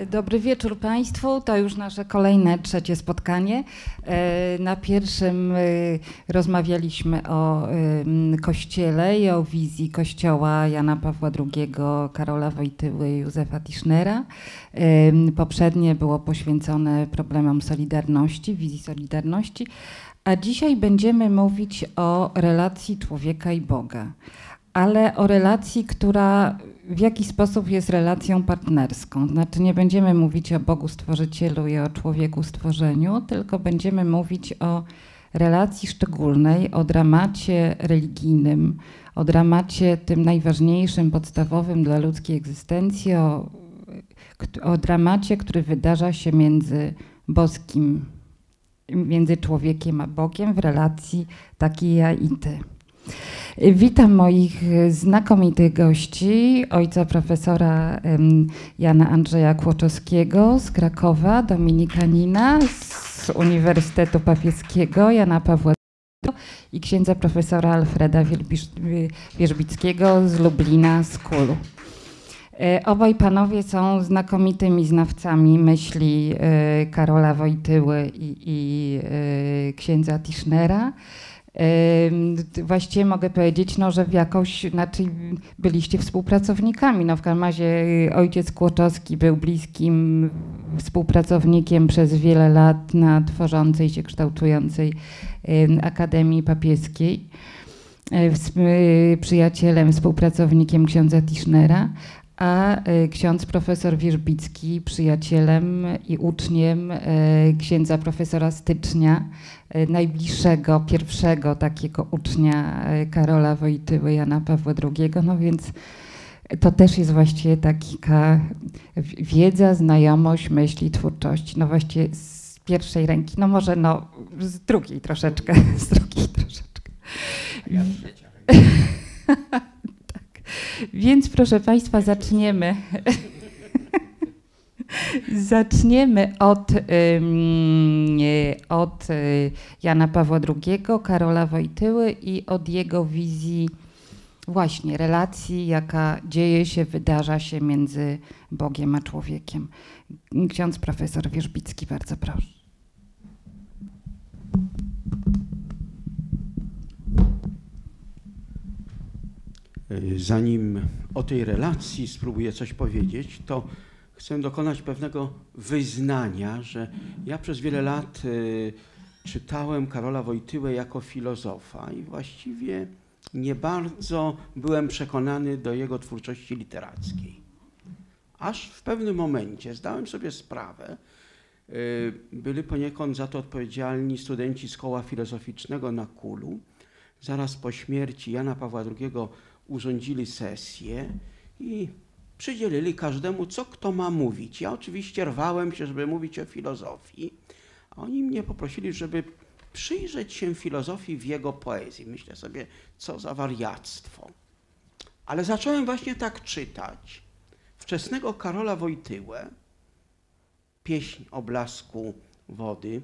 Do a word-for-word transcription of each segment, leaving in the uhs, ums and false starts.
Dobry wieczór Państwu. To już nasze kolejne, trzecie spotkanie. Na pierwszym rozmawialiśmy o Kościele i o wizji Kościoła Jana Pawła drugiego, Karola Wojtyły i Józefa Tischnera. Poprzednie było poświęcone problemom Solidarności, wizji Solidarności. A dzisiaj będziemy mówić o relacji człowieka i Boga, ale o relacji, która w jakiś sposób jest relacją partnerską. Znaczy nie będziemy mówić o Bogu Stworzycielu i o człowieku stworzeniu, tylko będziemy mówić o relacji szczególnej, o dramacie religijnym, o dramacie tym najważniejszym, podstawowym dla ludzkiej egzystencji, o, o dramacie, który wydarza się między boskim, między człowiekiem a Bogiem w relacji takiej ja i ty. Witam moich znakomitych gości, ojca profesora Jana Andrzeja Kłoczowskiego z Krakowa, dominikanina z Uniwersytetu Papieskiego Jana Pawła drugiego i księdza profesora Alfreda Wierzbickiego z Lublina, z Kulu. Obaj panowie są znakomitymi znawcami myśli Karola Wojtyły i, i księdza Tischnera. Właściwie mogę powiedzieć, no, że w jakoś, znaczy byliście współpracownikami. No, w każdym razie ojciec Kłoczowski był bliskim współpracownikiem przez wiele lat na tworzącej się, kształtującej Akademii Papieskiej. Przyjacielem, współpracownikiem księdza Tischnera, a ksiądz profesor Wierzbicki przyjacielem i uczniem księdza profesora Stycznia, najbliższego, pierwszego takiego ucznia Karola Wojtyły, Jana Pawła drugiego. No więc to też jest właściwie taka wiedza, znajomość, myśli, twórczości. No właściwie z pierwszej ręki, no może no z drugiej troszeczkę, z drugiej troszeczkę. Ja Więc proszę Państwa, zaczniemy. Zaczniemy od, um, od Jana Pawła drugiego, Karola Wojtyły i od jego wizji właśnie relacji, jaka dzieje się, wydarza się między Bogiem a człowiekiem. Ksiądz profesor Wierzbicki, bardzo proszę. Zanim o tej relacji spróbuję coś powiedzieć, to chcę dokonać pewnego wyznania, że ja przez wiele lat y, czytałem Karola Wojtyłę jako filozofa i właściwie nie bardzo byłem przekonany do jego twórczości literackiej. Aż w pewnym momencie zdałem sobie sprawę, y, byli poniekąd za to odpowiedzialni studenci z koła filozoficznego na Kulu. Zaraz po śmierci Jana Pawła drugiego urządzili sesję i przydzielili każdemu, co kto ma mówić. Ja oczywiście rwałem się, żeby mówić o filozofii, a oni mnie poprosili, żeby przyjrzeć się filozofii w jego poezji. Myślę sobie, co za wariactwo. Ale zacząłem właśnie tak czytać wczesnego Karola Wojtyłę, Pieśń o blasku wody,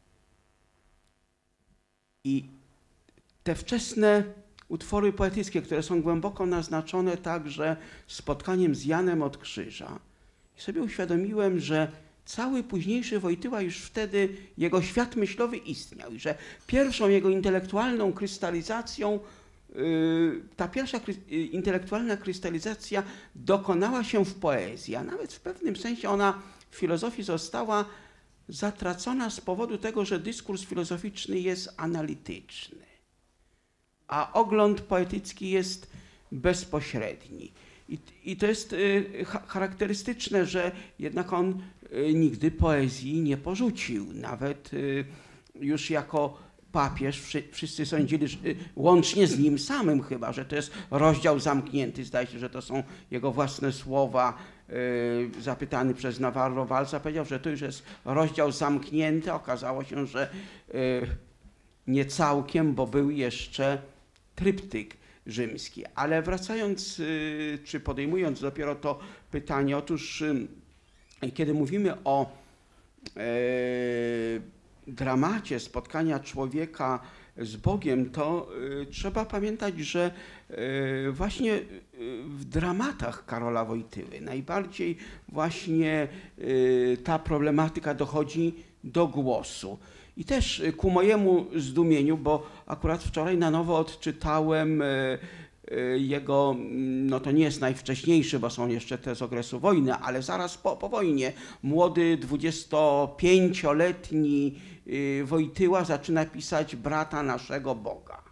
i te wczesne utwory poetyckie, które są głęboko naznaczone także spotkaniem z Janem od Krzyża. I sobie uświadomiłem, że cały późniejszy Wojtyła już wtedy, jego świat myślowy istniał i że pierwszą jego intelektualną krystalizacją, yy, ta pierwsza kry, yy, intelektualna krystalizacja dokonała się w poezji, a nawet w pewnym sensie ona w filozofii została zatracona z powodu tego, że dyskurs filozoficzny jest analityczny, a ogląd poetycki jest bezpośredni. I, i to jest y, charakterystyczne, że jednak on y, nigdy poezji nie porzucił. Nawet y, już jako papież wszy, wszyscy sądzili, że, y, łącznie z nim samym chyba, że to jest rozdział zamknięty. Zdaje się, że to są jego własne słowa. Y, zapytany przez Navarro Valsa powiedział, że to już jest rozdział zamknięty. Okazało się, że y, nie całkiem, bo był jeszcze tryptyk rzymski. Ale wracając, czy podejmując dopiero to pytanie, otóż kiedy mówimy o e, dramacie spotkania człowieka z Bogiem, to y, trzeba pamiętać, że y, właśnie w dramatach Karola Wojtyły. Najbardziej właśnie ta problematyka dochodzi do głosu. I też ku mojemu zdumieniu, bo akurat wczoraj na nowo odczytałem jego, no to nie jest najwcześniejszy, bo są jeszcze te z okresu wojny, ale zaraz po, po wojnie młody dwudziestopięcioletni Wojtyła zaczyna pisać Brata naszego Boga.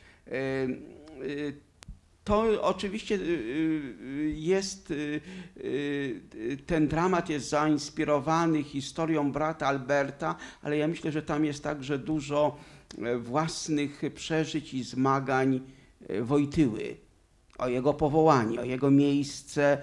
To oczywiście jest, ten dramat jest zainspirowany historią brata Alberta, ale ja myślę, że tam jest także dużo własnych przeżyć i zmagań Wojtyły, o jego powołanie, o jego miejsce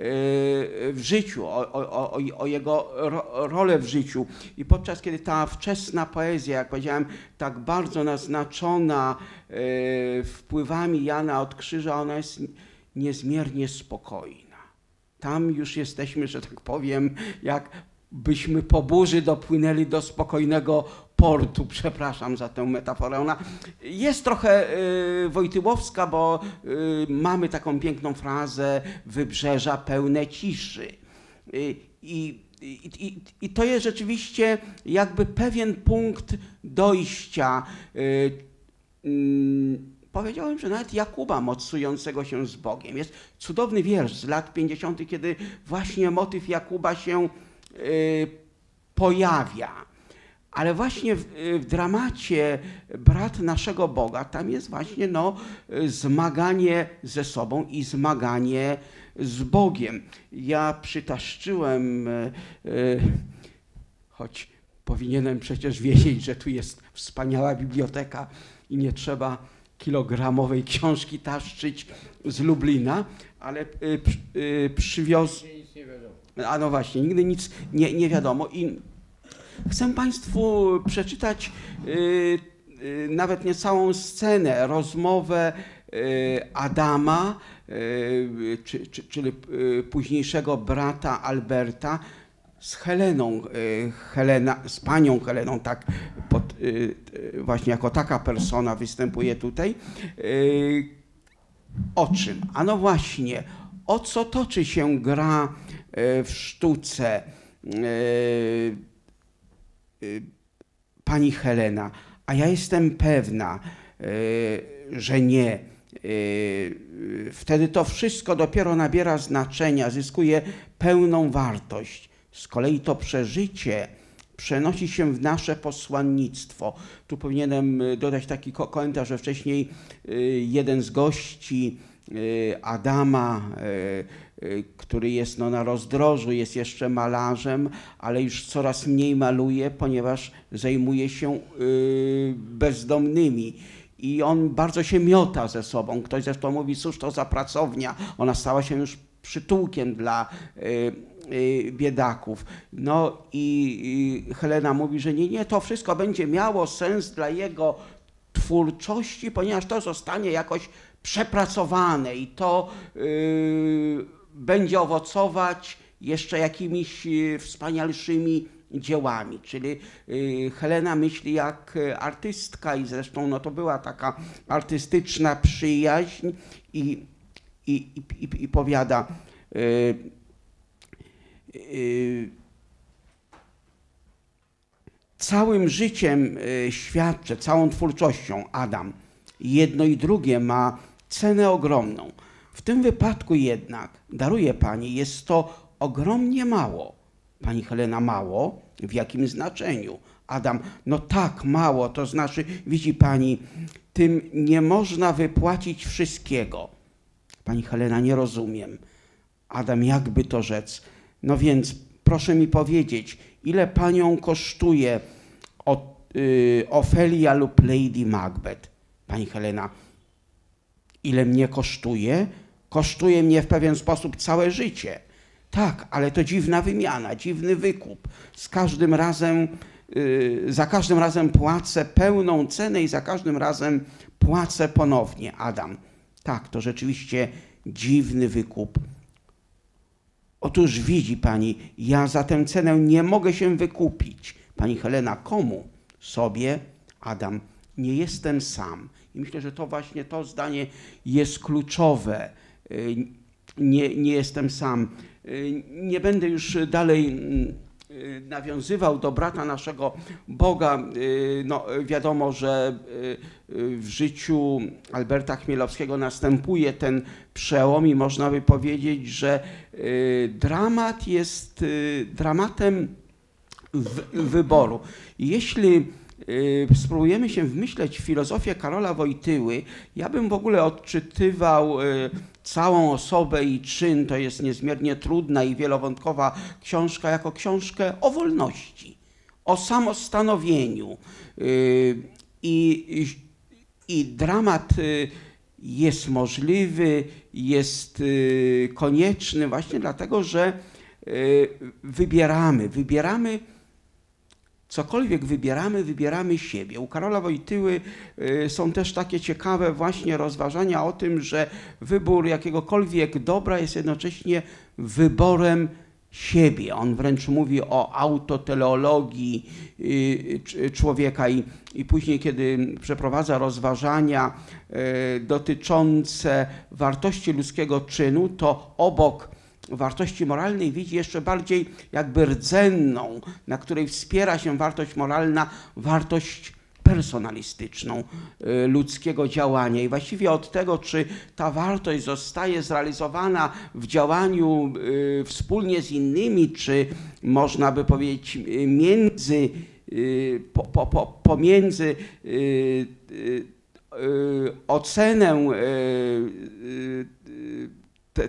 w życiu, o, o, o, o jego ro, rolę w życiu. I podczas kiedy ta wczesna poezja, jak powiedziałem, tak bardzo naznaczona wpływami Jana od Krzyża, ona jest niezmiernie spokojna. Tam już jesteśmy, że tak powiem, jak byśmy po burzy dopłynęli do spokojnego portu, przepraszam za tę metaforę. Ona jest trochę y, wojtyłowska, bo y, mamy taką piękną frazę wybrzeża pełne ciszy. Y, i, i, I to jest rzeczywiście jakby pewien punkt dojścia. Y, y, powiedziałem, że nawet Jakuba mocującego się z Bogiem. Jest cudowny wiersz z lat pięćdziesiątych, kiedy właśnie motyw Jakuba się y, pojawia. Ale właśnie w, w dramacie Brat naszego Boga tam jest właśnie no, zmaganie ze sobą i zmaganie z Bogiem. Ja przytaszczyłem, y, y, choć powinienem przecież wiedzieć, że tu jest wspaniała biblioteka i nie trzeba kilogramowej książki taszczyć z Lublina, ale y, y, przywiozł... A no właśnie, nigdy nic nie, nie wiadomo. I chcę Państwu przeczytać y, y, nawet nie całą scenę, rozmowę y, Adama, y, czy, czy, czyli y, późniejszego brata Alberta, z Heleną, y, Helena, z panią Heleną, tak pod, y, y, właśnie jako taka persona występuje tutaj. Y, o czym? A no właśnie, o co toczy się gra y, w sztuce y, pani Helena, a ja jestem pewna, że nie. Wtedy to wszystko dopiero nabiera znaczenia, zyskuje pełną wartość. Z kolei to przeżycie przenosi się w nasze posłannictwo. Tu powinienem dodać taki komentarz, że wcześniej jeden z gości Adama, który jest no, na rozdrożu, jest jeszcze malarzem, ale już coraz mniej maluje, ponieważ zajmuje się bezdomnymi. I on bardzo się miota ze sobą. Ktoś zresztą mówi, cóż to za pracownia. Ona stała się już przytułkiem dla biedaków. No i Helena mówi, że nie, nie, to wszystko będzie miało sens dla jego twórczości, ponieważ to zostanie jakoś przepracowane i to yy, będzie owocować jeszcze jakimiś yy, wspanialszymi dziełami. Czyli yy, Helena myśli jak artystka i zresztą no, to była taka artystyczna przyjaźń i, i, i, i, i powiada yy, yy, całym życiem yy, świadczę, całą twórczością Adam. Jedno i drugie ma cenę ogromną. W tym wypadku jednak, daruje Pani, jest to ogromnie mało. Pani Helena, mało? W jakim znaczeniu? Adam, no tak, mało, to znaczy, widzi Pani, tym nie można wypłacić wszystkiego. Pani Helena, nie rozumiem. Adam, jakby to rzec? No więc proszę mi powiedzieć, ile Panią kosztuje o, y, Ofelia lub Lady Macbeth? Pani Helena, ile mnie kosztuje? Kosztuje mnie w pewien sposób całe życie. Tak, ale to dziwna wymiana, dziwny wykup. Z każdym razem, yy, za każdym razem płacę pełną cenę i za każdym razem płacę ponownie. Adam, tak, to rzeczywiście dziwny wykup. Otóż widzi Pani, ja za tę cenę nie mogę się wykupić. Pani Helena, komu? Sobie? Adam, nie jestem sam. I myślę, że to właśnie to zdanie jest kluczowe nie, nie jestem sam. Nie będę już dalej nawiązywał do brata naszego Boga. No, wiadomo, że w życiu Alberta Chmielowskiego następuje ten przełom i można by powiedzieć, że dramat jest dramatem wyboru. Jeśli spróbujemy się wmyśleć w filozofię Karola Wojtyły, ja bym w ogóle odczytywał całą osobę i czyn, to jest niezmiernie trudna i wielowątkowa książka, jako książkę o wolności, o samostanowieniu. I, i, i dramat jest możliwy, jest konieczny właśnie dlatego, że wybieramy, wybieramy cokolwiek wybieramy, wybieramy siebie. U Karola Wojtyły są też takie ciekawe właśnie rozważania o tym, że wybór jakiegokolwiek dobra jest jednocześnie wyborem siebie. On wręcz mówi o autoteleologii człowieka i, i później, kiedy przeprowadza rozważania dotyczące wartości ludzkiego czynu, to obok wartości moralnej widzi jeszcze bardziej jakby rdzenną, na której wspiera się wartość moralna, wartość personalistyczną ludzkiego działania. I właściwie od tego, czy ta wartość zostaje zrealizowana w działaniu wspólnie z innymi, czy można by powiedzieć między, po, po, po, pomiędzy ocenę te,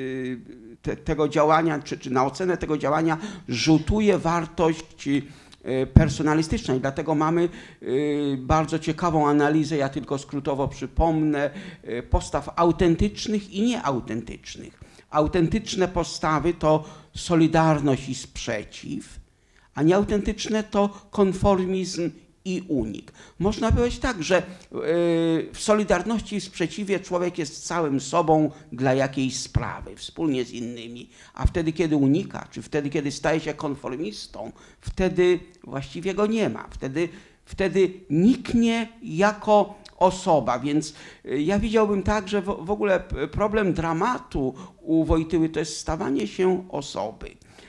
te, tego działania, czy, czy na ocenę tego działania rzutuje wartość personalistyczna i dlatego mamy bardzo ciekawą analizę, ja tylko skrótowo przypomnę, postaw autentycznych i nieautentycznych. Autentyczne postawy to solidarność i sprzeciw, a nieautentyczne to konformizm i unik. Można powiedzieć tak, że w solidarności i sprzeciwie człowiek jest całym sobą dla jakiejś sprawy, wspólnie z innymi, a wtedy, kiedy unika, czy wtedy, kiedy staje się konformistą, wtedy właściwie go nie ma, wtedy, wtedy niknie jako osoba, więc ja widziałbym tak, że w, w ogóle problem dramatu u Wojtyły to jest stawanie się osoby.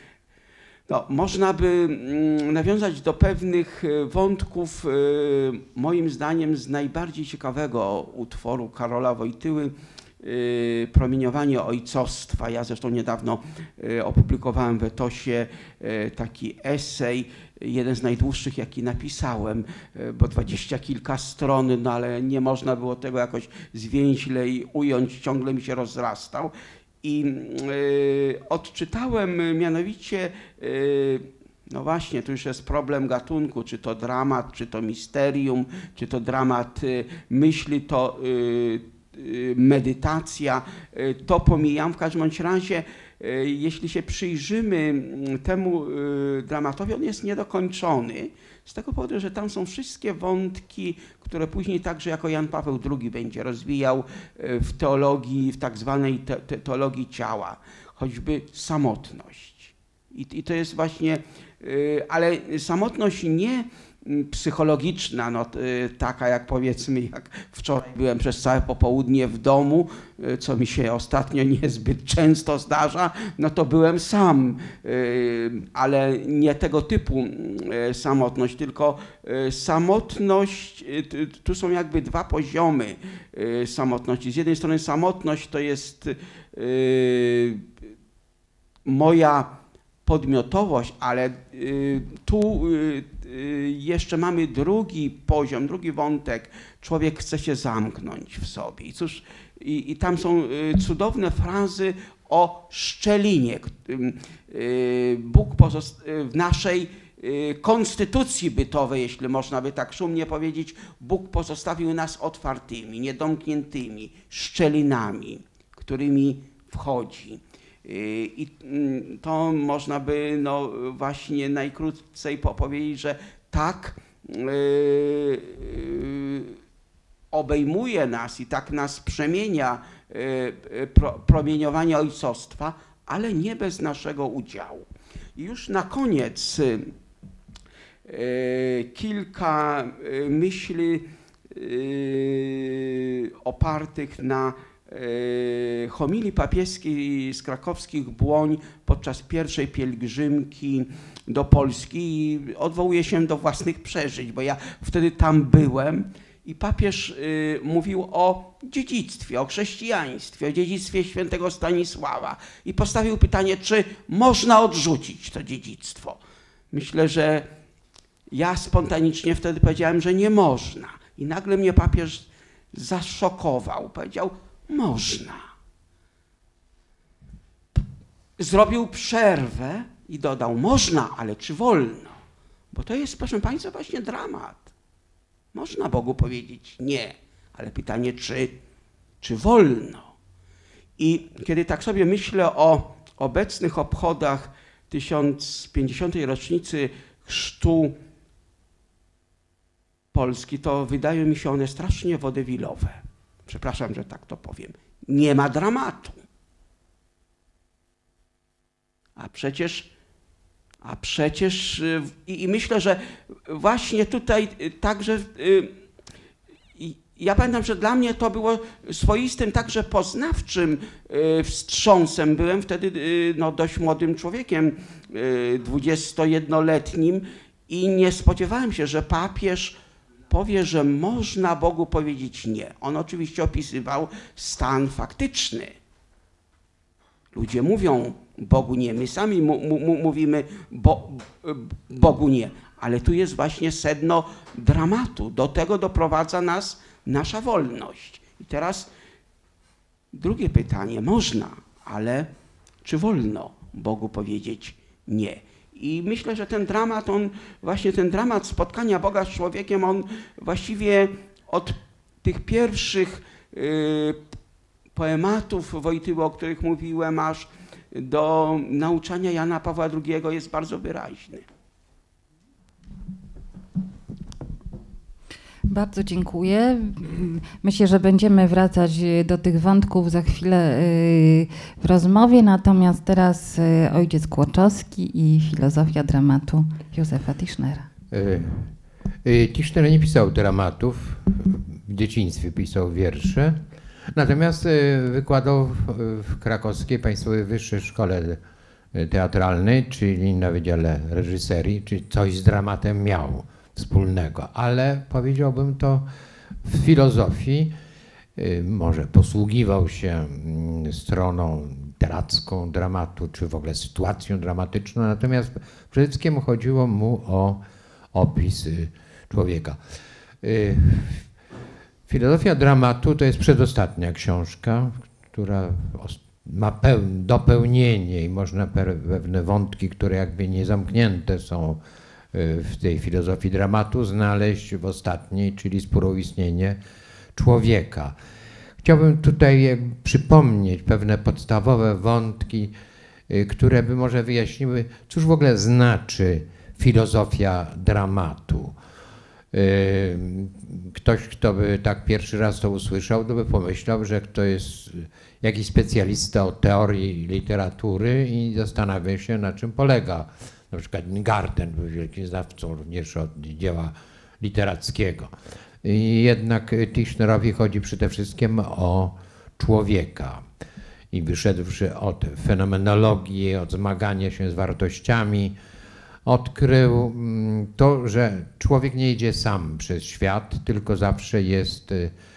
No, można by nawiązać do pewnych wątków, moim zdaniem z najbardziej ciekawego utworu Karola Wojtyły, Promieniowanie ojcostwa. Ja zresztą niedawno opublikowałem w Etosie taki esej, jeden z najdłuższych, jaki napisałem, bo dwadzieścia kilka stron, no ale nie można było tego jakoś zwięźlej ująć, ciągle mi się rozrastał. I y, odczytałem mianowicie, y, no właśnie, tu już jest problem gatunku, czy to dramat, czy to misterium, czy to dramat y, myśli, to y, y, medytacja, y, to pomijam. W każdym bądź razie, y, jeśli się przyjrzymy temu y, dramatowi, on jest niedokończony, z tego powodu, że tam są wszystkie wątki, które później także jako Jan Paweł drugi będzie rozwijał w teologii, w tak zwanej te, te, teologii ciała, choćby samotność. I, I to jest właśnie, ale samotność nie psychologiczna, no, taka jak powiedzmy, jak wczoraj byłem przez całe popołudnie w domu, co mi się ostatnio niezbyt często zdarza, no to byłem sam, ale nie tego typu samotność, tylko samotność, tu są jakby dwa poziomy samotności. Z jednej strony samotność to jest moja podmiotowość, ale y, tu y, y, jeszcze mamy drugi poziom, drugi wątek. Człowiek chce się zamknąć w sobie. I cóż, i, i tam są y, cudowne frazy o szczelinie. Y, Bóg pozost- w naszej y, konstytucji bytowej, jeśli można by tak szumnie powiedzieć, Bóg pozostawił nas otwartymi, niedomkniętymi szczelinami, którymi wchodzi. I to można by no właśnie najkrócej powiedzieć, że tak yy, yy, obejmuje nas i tak nas przemienia yy, pro, promieniowanie ojcostwa, ale nie bez naszego udziału. I już na koniec yy, kilka myśli yy, opartych na yy, homilii papieskiej z krakowskich Błoń podczas pierwszej pielgrzymki do Polski i odwołuję się do własnych przeżyć, bo ja wtedy tam byłem i papież y, mówił o dziedzictwie, o chrześcijaństwie, o dziedzictwie świętego Stanisława i postawił pytanie, czy można odrzucić to dziedzictwo. Myślę, że ja spontanicznie wtedy powiedziałem, że nie można. I nagle mnie papież zaszokował. Powiedział, można. Zrobił przerwę i dodał, można, ale czy wolno? Bo to jest, proszę Państwa, właśnie dramat. Można Bogu powiedzieć nie, ale pytanie, czy, czy wolno? I kiedy tak sobie myślę o obecnych obchodach tysiąc pięćdziesiątej rocznicy chrztu Polski, to wydają mi się one strasznie wodewilowe. Przepraszam, że tak to powiem. Nie ma dramatu. A przecież, a przecież i, i myślę, że właśnie tutaj także ja pamiętam, że dla mnie to było swoistym także poznawczym wstrząsem. Byłem wtedy no, dość młodym człowiekiem, dwudziestojednoletnim i nie spodziewałem się, że papież powie, że można Bogu powiedzieć nie. On oczywiście opisywał stan faktyczny. Ludzie mówią Bogu nie, my sami mu, mu, mówimy bo, Bogu nie, ale tu jest właśnie sedno dramatu. Do tego doprowadza nas nasza wolność. I teraz drugie pytanie. Można, ale czy wolno Bogu powiedzieć nie? I myślę, że ten dramat, on właśnie ten dramat spotkania Boga z człowiekiem, on właściwie od tych pierwszych y, poematów Wojtyły, o których mówiłem, aż do nauczania Jana Pawła drugiego jest bardzo wyraźny. Bardzo dziękuję. Myślę, że będziemy wracać do tych wątków za chwilę w rozmowie, natomiast teraz ojciec Kłoczowski i filozofia dramatu Józefa Tischnera. Tischner nie pisał dramatów, w dzieciństwie pisał wiersze, natomiast wykładał w Krakowskiej Państwowej Wyższej Szkole Teatralnej, czyli na Wydziale Reżyserii, czyli coś z dramatem miał wspólnego, ale powiedziałbym to w filozofii, może posługiwał się stroną literacką dramatu, czy w ogóle sytuacją dramatyczną, natomiast przede wszystkim chodziło mu o opis człowieka. Filozofia dramatu to jest przedostatnia książka, która ma dopełnienie i można pewne wątki, które jakby nie zamknięte są w tej filozofii dramatu, znaleźć w ostatniej, czyli współistnienie człowieka. Chciałbym tutaj przypomnieć pewne podstawowe wątki, które by może wyjaśniły, cóż w ogóle znaczy filozofia dramatu. Ktoś, kto by tak pierwszy raz to usłyszał, to by pomyślał, że to jest jakiś specjalista od teorii literatury i zastanawia się, na czym polega. Na przykład Garden był wielkim znawcą również od dzieła literackiego. I jednak Tischnerowi chodzi przede wszystkim o człowieka. I wyszedłszy od fenomenologii, od zmagania się z wartościami, odkrył to, że człowiek nie idzie sam przez świat, tylko zawsze jest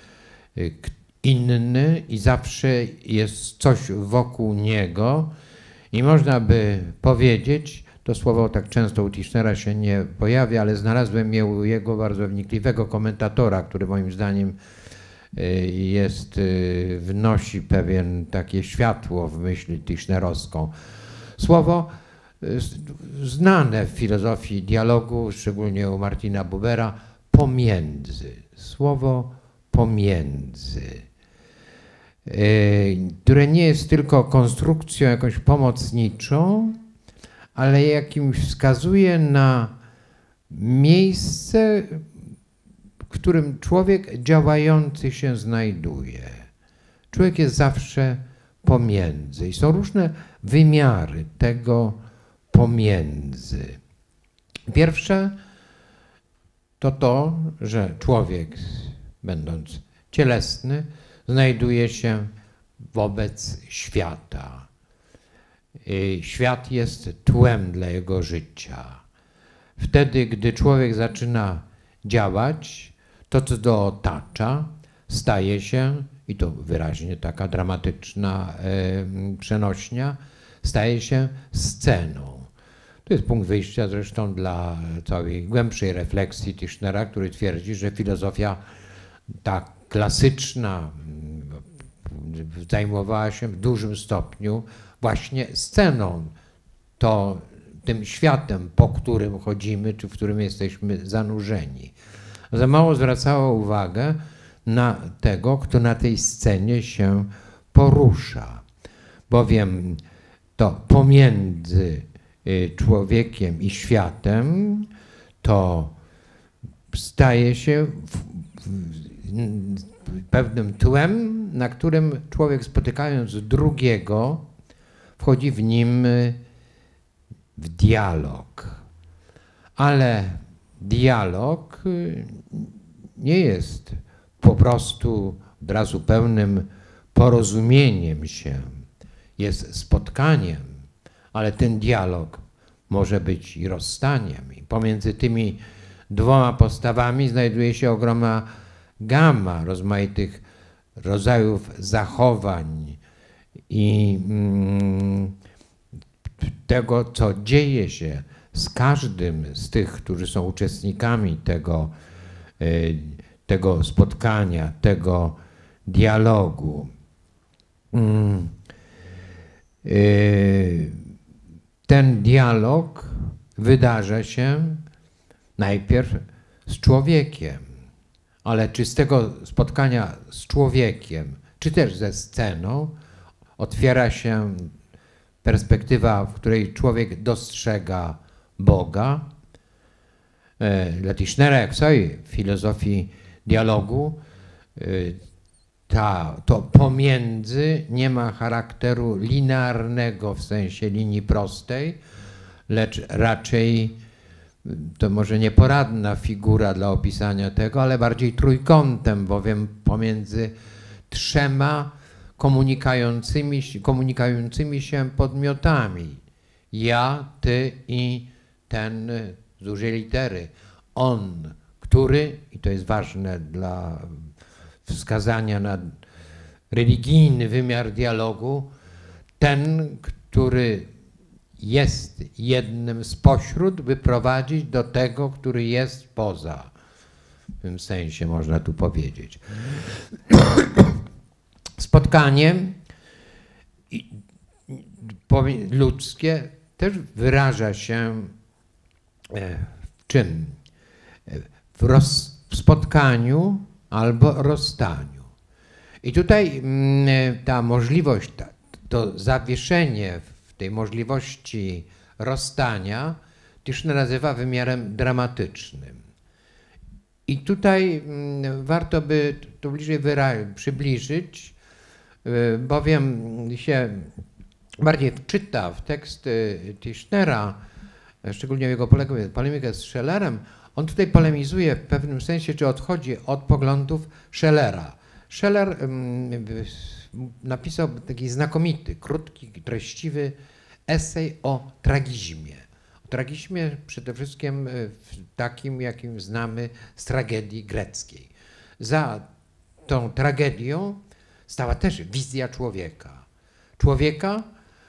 inny i zawsze jest coś wokół niego. I można by powiedzieć, to słowo tak często u Tischnera się nie pojawia, ale znalazłem je u jego bardzo wnikliwego komentatora, który moim zdaniem jest, wnosi pewien takie światło w myśl tischnerowską. Słowo znane w filozofii dialogu, szczególnie u Martina Bubera, pomiędzy. Słowo pomiędzy, które nie jest tylko konstrukcją jakąś pomocniczą, ale jakimś wskazuje na miejsce, w którym człowiek działający się znajduje. Człowiek jest zawsze pomiędzy i są różne wymiary tego pomiędzy. Pierwsze to to, że człowiek, będąc cielesny, znajduje się wobec świata. Świat jest tłem dla jego życia. Wtedy, gdy człowiek zaczyna działać, to, co go otacza, staje się, i to wyraźnie taka dramatyczna e, przenośnia, staje się sceną. To jest punkt wyjścia zresztą dla całej głębszej refleksji Tischnera, który twierdzi, że filozofia ta klasyczna zajmowała się w dużym stopniu właśnie sceną, to tym światem, po którym chodzimy, czy w którym jesteśmy zanurzeni. Za mało zwracało uwagę na tego, kto na tej scenie się porusza, bowiem to pomiędzy człowiekiem i światem to staje się w, w pewnym tłem, na którym człowiek, spotykając drugiego, wchodzi w nim w dialog. Ale dialog nie jest po prostu od razu pełnym porozumieniem się, jest spotkaniem, ale ten dialog może być i rozstaniem. I pomiędzy tymi dwoma postawami znajduje się ogromna gama rozmaitych rodzajów zachowań i mm, tego, co dzieje się z każdym z tych, którzy są uczestnikami tego, y, tego spotkania, tego dialogu. Mm. Y, ten dialog wydarza się najpierw z człowiekiem, ale czy z tego spotkania z człowiekiem, czy też ze sceną otwiera się perspektywa, w której człowiek dostrzega Boga. Dla Tischnera, jak w całej filozofii dialogu, ta, to pomiędzy nie ma charakteru linearnego w sensie linii prostej, lecz raczej to może nieporadna figura dla opisania tego, ale bardziej trójkątem, bowiem pomiędzy trzema komunikującymi, komunikującymi się podmiotami. Ja, ty i ten z dużej litery. On, który, i to jest ważne dla wskazania na religijny wymiar dialogu, ten, który jest jednym spośród, by prowadzić do tego, który jest poza. W tym sensie można tu powiedzieć. Spotkanie ludzkie też wyraża się w czym? W, roz, w spotkaniu albo rozstaniu. I tutaj ta możliwość, to zawieszenie w tej możliwości rozstania Tischner nazywa wymiarem dramatycznym. I tutaj warto by to bliżej przybliżyć, bowiem się bardziej wczyta w teksty Tischnera, szczególnie w jego polemikę z Schellerem. On tutaj polemizuje w pewnym sensie, czy odchodzi od poglądów Schellera. Scheller napisał taki znakomity, krótki, treściwy esej o tragizmie. O tragizmie przede wszystkim takim, jakim znamy z tragedii greckiej. Za tą tragedią stała też wizja człowieka. Człowieka,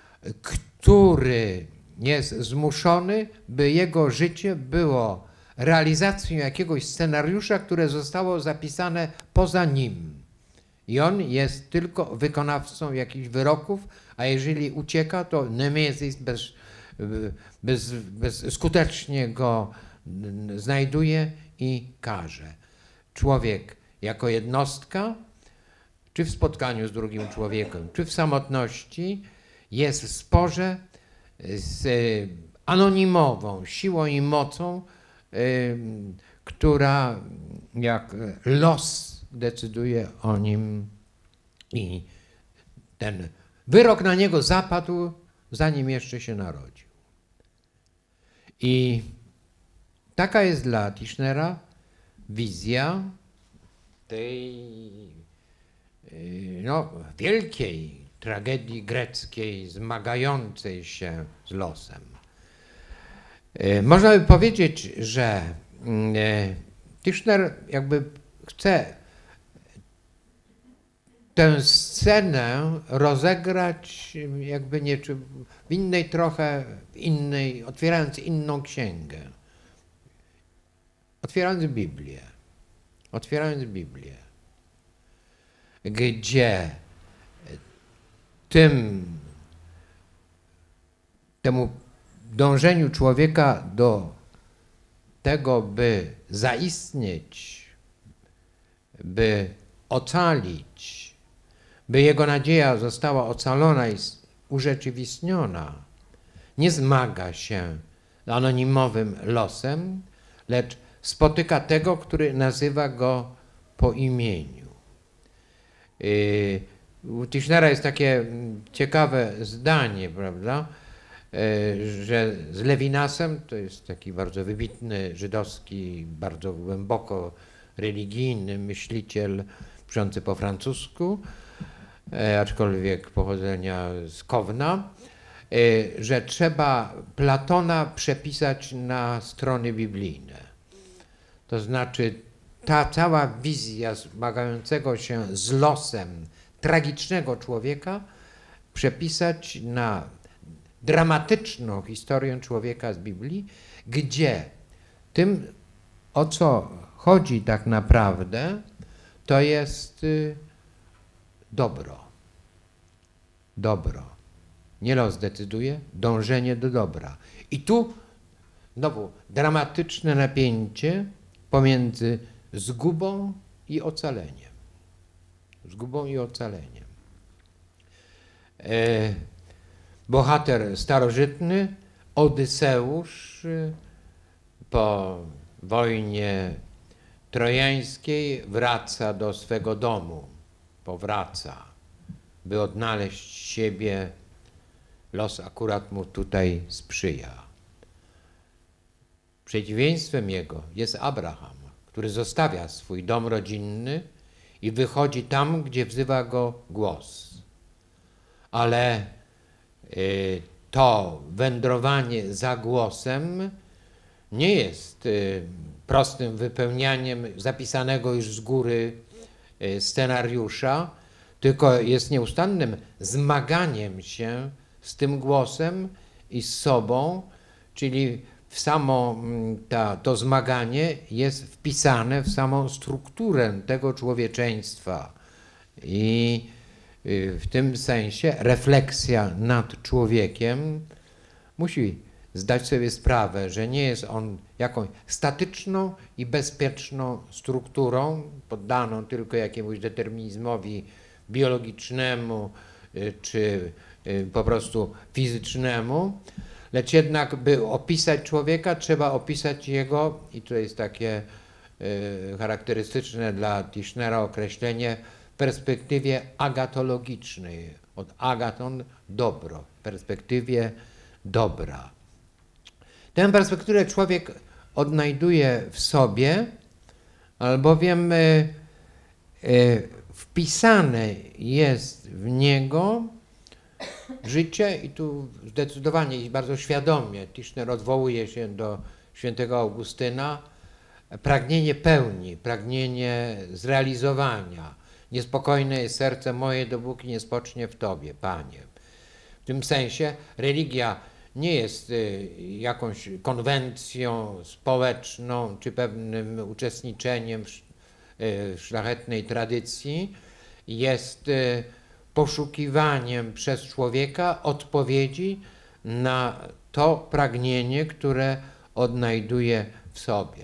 który jest zmuszony, by jego życie było realizacją jakiegoś scenariusza, które zostało zapisane poza nim. I on jest tylko wykonawcą jakichś wyroków, a jeżeli ucieka, to Nemezis bez, bez, bez skutecznie go znajduje i karze. Człowiek jako jednostka, czy w spotkaniu z drugim człowiekiem, czy w samotności, jest w sporze z anonimową siłą i mocą, y, która jak los decyduje o nim i ten wyrok na niego zapadł, zanim jeszcze się narodził. I taka jest dla Tischnera wizja tej no, wielkiej tragedii greckiej zmagającej się z losem. Można by powiedzieć, że Tischner jakby chce tę scenę rozegrać jakby nie, czy w innej trochę, w innej, otwierając inną księgę. Otwierając Biblię. Otwierając Biblię. Gdzie tym, temu dążeniu człowieka do tego, by zaistnieć, by ocalić, by jego nadzieja została ocalona i urzeczywistniona, nie zmaga się z anonimowym losem, lecz spotyka tego, który nazywa go po imieniu. U Tischnera jest takie ciekawe zdanie, prawda, że z Lewinasem, to jest taki bardzo wybitny żydowski, bardzo głęboko religijny myśliciel, piszący po francusku, aczkolwiek pochodzenia z Kowna, że trzeba Platona przepisać na strony biblijne. To znaczy ta cała wizja zmagającego się z losem tragicznego człowieka przepisać na dramatyczną historię człowieka z Biblii, gdzie tym, o co chodzi tak naprawdę, to jest dobro. Dobro. Nie los decyduje, dążenie do dobra. I tu znowu dramatyczne napięcie pomiędzy zgubą i ocaleniem. Zgubą i ocaleniem. E, bohater starożytny, Odyseusz, po wojnie trojańskiej wraca do swego domu. Powraca, by odnaleźć siebie. Los akurat mu tutaj sprzyja. Przeciwieństwem jego jest Abraham, który zostawia swój dom rodzinny i wychodzi tam, gdzie wzywa go głos. Ale y, to wędrowanie za głosem nie jest y, prostym wypełnianiem zapisanego już z góry y, scenariusza, tylko jest nieustannym zmaganiem się z tym głosem i z sobą, czyli w samo ta, to zmaganie jest wpisane w samą strukturę tego człowieczeństwa. I w tym sensie refleksja nad człowiekiem musi zdać sobie sprawę, że nie jest on jakąś statyczną i bezpieczną strukturą, poddaną tylko jakiemuś determinizmowi biologicznemu czy po prostu fizycznemu, lecz jednak, by opisać człowieka, trzeba opisać jego, i to jest takie y, charakterystyczne dla Tischnera określenie, w perspektywie agatologicznej. Od agaton dobro, w perspektywie dobra. Tę perspektywę człowiek odnajduje w sobie, albowiem y, y, wpisane jest w niego życie, i tu zdecydowanie i bardzo świadomie Tischner odwołuje się do świętego Augustyna, pragnienie pełni, pragnienie zrealizowania. Niespokojne jest serce moje, dopóki nie spocznie w Tobie, Panie. W tym sensie religia nie jest jakąś konwencją społeczną czy pewnym uczestniczeniem w szlachetnej tradycji, jest poszukiwaniem przez człowieka odpowiedzi na to pragnienie, które odnajduje w sobie.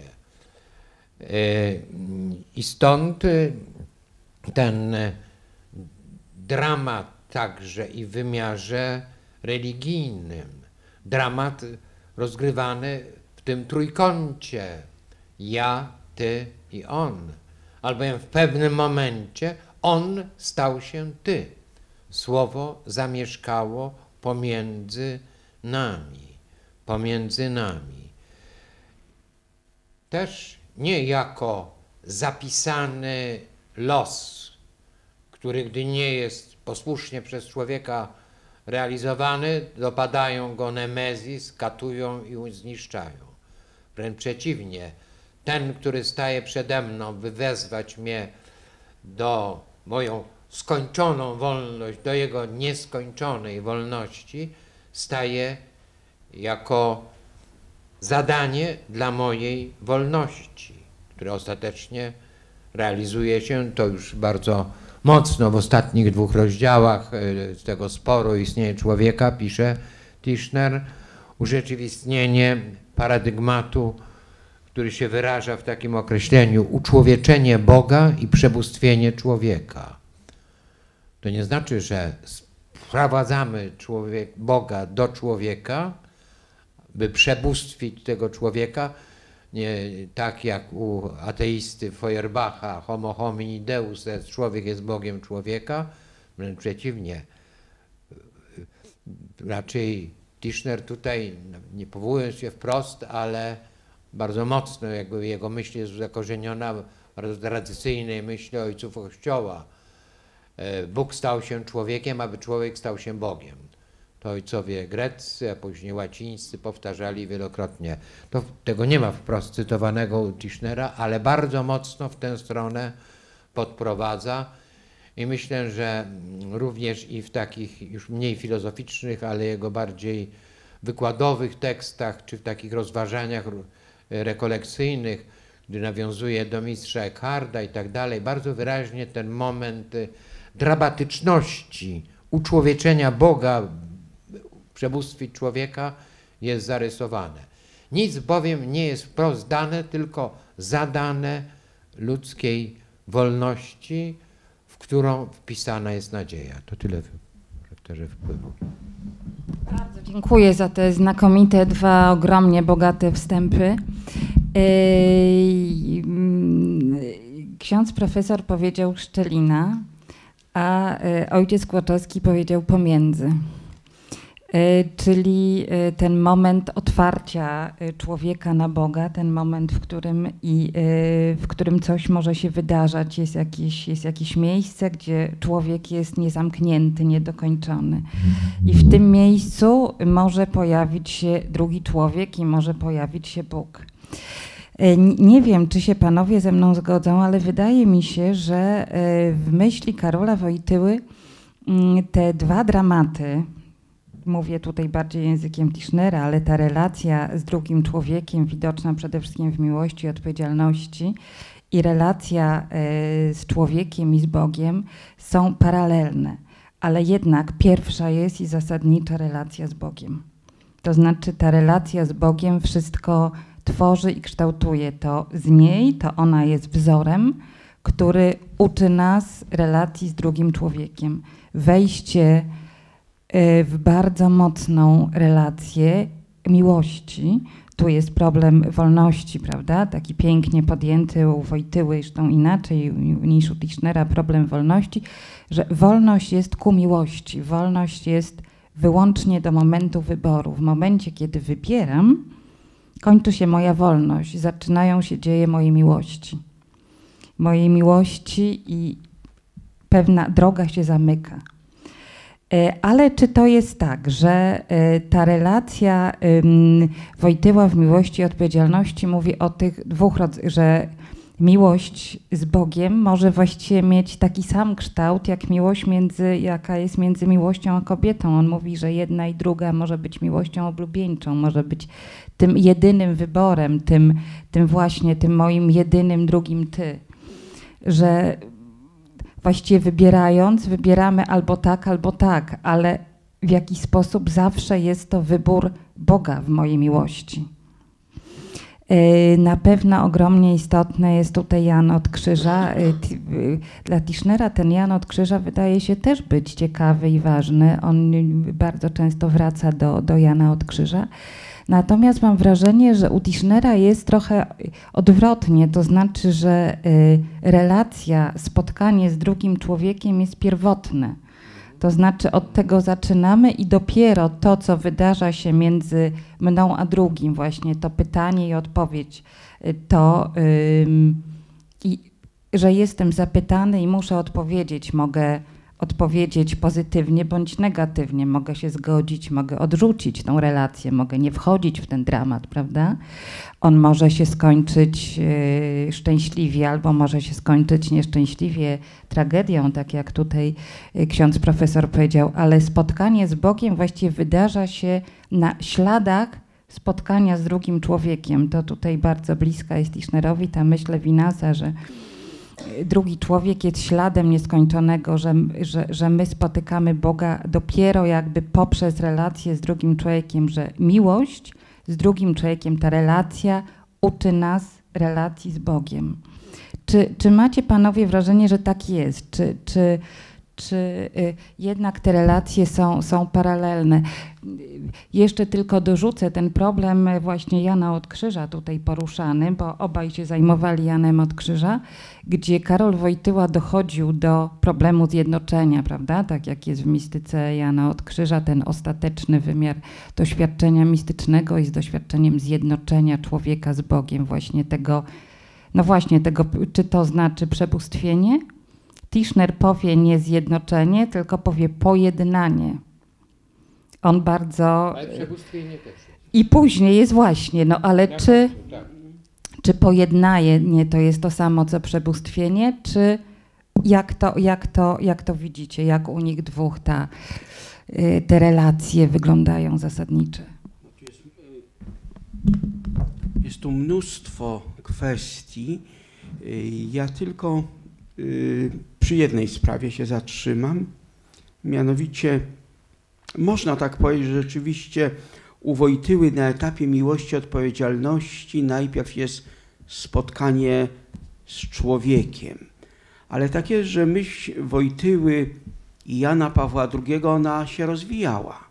I stąd ten dramat także i w wymiarze religijnym, dramat rozgrywany w tym trójkącie ja, ty i on, albowiem w pewnym momencie on stał się ty. Słowo zamieszkało pomiędzy nami, pomiędzy nami. Też nie jako zapisany los, który gdy nie jest posłusznie przez człowieka realizowany, dopadają go nemezis, katują i zniszczają. Wręcz przeciwnie, ten, który staje przede mną, by wezwać mnie do moją skończoną wolność, do jego nieskończonej wolności, staje jako zadanie dla mojej wolności, które ostatecznie realizuje się, to już bardzo mocno w ostatnich dwóch rozdziałach z tego sporu istnienie człowieka, pisze Tischner, urzeczywistnienie paradygmatu, który się wyraża w takim określeniu uczłowieczenie Boga i przebóstwienie człowieka. To nie znaczy, że sprowadzamy człowiek, Boga do człowieka, by przebóstwić tego człowieka, nie tak jak u ateisty Feuerbacha, homo homini deus, człowiek jest Bogiem człowieka, wręcz przeciwnie. Raczej Tischner tutaj, nie powołując się wprost, ale bardzo mocno jakby jego myśl jest zakorzeniona w bardzo tradycyjnej myśli ojców Kościoła. Bóg stał się człowiekiem, aby człowiek stał się Bogiem. To ojcowie greccy, a później łacińscy powtarzali wielokrotnie. To, tego nie ma wprost cytowanego u Tischnera, ale bardzo mocno w tę stronę podprowadza i myślę, że również i w takich już mniej filozoficznych, ale jego bardziej wykładowych tekstach, czy w takich rozważaniach rekolekcyjnych, gdy nawiązuje do mistrza Eckharda i tak dalej, bardzo wyraźnie ten moment dramatyczności uczłowieczenia Boga, przebóstwić człowieka jest zarysowane. Nic bowiem nie jest wprost dane, tylko zadane ludzkiej wolności, w którą wpisana jest nadzieja. To tyle w charakterze wpływu. Bardzo dziękuję za te znakomite, dwa ogromnie bogate wstępy. Ksiądz profesor powiedział szczelina, a ojciec Kłoczowski powiedział pomiędzy. Czyli ten moment otwarcia człowieka na Boga, ten moment, w którym, i, w którym coś może się wydarzać, jest jakieś, jest jakieś miejsce, gdzie człowiek jest niezamknięty, niedokończony. I w tym miejscu może pojawić się drugi człowiek i może pojawić się Bóg. Nie wiem, czy się panowie ze mną zgodzą, ale wydaje mi się, że w myśli Karola Wojtyły te dwa dramaty, mówię tutaj bardziej językiem Tischnera, ale ta relacja z drugim człowiekiem, widoczna przede wszystkim w miłości i odpowiedzialności, i relacja z człowiekiem i z Bogiem są paralelne, ale jednak pierwsza jest i zasadnicza relacja z Bogiem. To znaczy ta relacja z Bogiem wszystko tworzy i kształtuje. To z niej, to ona jest wzorem, który uczy nas relacji z drugim człowiekiem. Wejście w bardzo mocną relację miłości. Tu jest problem wolności, prawda? Taki pięknie podjęty u Wojtyły, zresztą inaczej niż u Tischnera, problem wolności, że wolność jest ku miłości. Wolność jest wyłącznie do momentu wyboru. W momencie, kiedy wybieram, kończy się moja wolność, zaczynają się dzieje mojej miłości. Mojej miłości i pewna droga się zamyka. Ale czy to jest tak, że ta relacja Wojtyła w miłości i odpowiedzialności mówi o tych dwóch, że miłość z Bogiem może właściwie mieć taki sam kształt, jak miłość między, jaka jest między miłością a kobietą. On mówi, że jedna i druga może być miłością oblubieńczą, może być tym jedynym wyborem, tym, tym właśnie, tym moim jedynym drugim ty. Że właściwie wybierając, wybieramy albo tak, albo tak, ale w jakiś sposób zawsze jest to wybór Boga w mojej miłości. Na pewno ogromnie istotny jest tutaj Jan od Krzyża. Dla Tischnera ten Jan od Krzyża wydaje się też być ciekawy i ważny. On bardzo często wraca do, do Jana od Krzyża. Natomiast mam wrażenie, że u Tischnera jest trochę odwrotnie, to znaczy, że relacja, spotkanie z drugim człowiekiem jest pierwotne. To znaczy od tego zaczynamy i dopiero to, co wydarza się między mną a drugim, właśnie to pytanie i odpowiedź, to ym, i że jestem zapytany i muszę odpowiedzieć. Mogę odpowiedzieć pozytywnie bądź negatywnie. Mogę się zgodzić, mogę odrzucić tą relację, mogę nie wchodzić w ten dramat, prawda? On może się skończyć yy, szczęśliwie albo może się skończyć nieszczęśliwie, tragedią, tak jak tutaj yy, ksiądz profesor powiedział, ale spotkanie z Bogiem właściwie wydarza się na śladach spotkania z drugim człowiekiem. To tutaj bardzo bliska jest Tischnerowi ta myśl Levinasa, że drugi człowiek jest śladem nieskończonego, że, że, że my spotykamy Boga dopiero jakby poprzez relację z drugim człowiekiem, że miłość z drugim człowiekiem, ta relacja uczy nas relacji z Bogiem. Czy, czy macie panowie wrażenie, że tak jest? Czy, czy, czy y, jednak te relacje są, są paralelne? Jeszcze tylko dorzucę ten problem właśnie Jana od Krzyża tutaj poruszany, bo obaj się zajmowali Janem od Krzyża, gdzie Karol Wojtyła dochodził do problemu zjednoczenia, prawda? Tak jak jest w mistyce Jana od Krzyża, ten ostateczny wymiar doświadczenia mistycznego jest doświadczeniem zjednoczenia człowieka z Bogiem, właśnie tego, no właśnie tego, czy to znaczy przebóstwienie? Tischner powie nie zjednoczenie, tylko powie pojednanie. On bardzo... Ale przebóstwienie też. I później jest właśnie, no ale Na czy, końcu, tak. czy pojednanie to jest to samo, co przebóstwienie, czy jak to, jak to, jak to widzicie, jak u nich dwóch ta, te relacje wyglądają zasadnicze? Jest, jest tu mnóstwo kwestii. Ja tylko przy jednej sprawie się zatrzymam, mianowicie można tak powiedzieć, że rzeczywiście u Wojtyły na etapie miłości odpowiedzialności najpierw jest spotkanie z człowiekiem. Ale tak jest, że myśl Wojtyły i Jana Pawła drugiego, ona się rozwijała.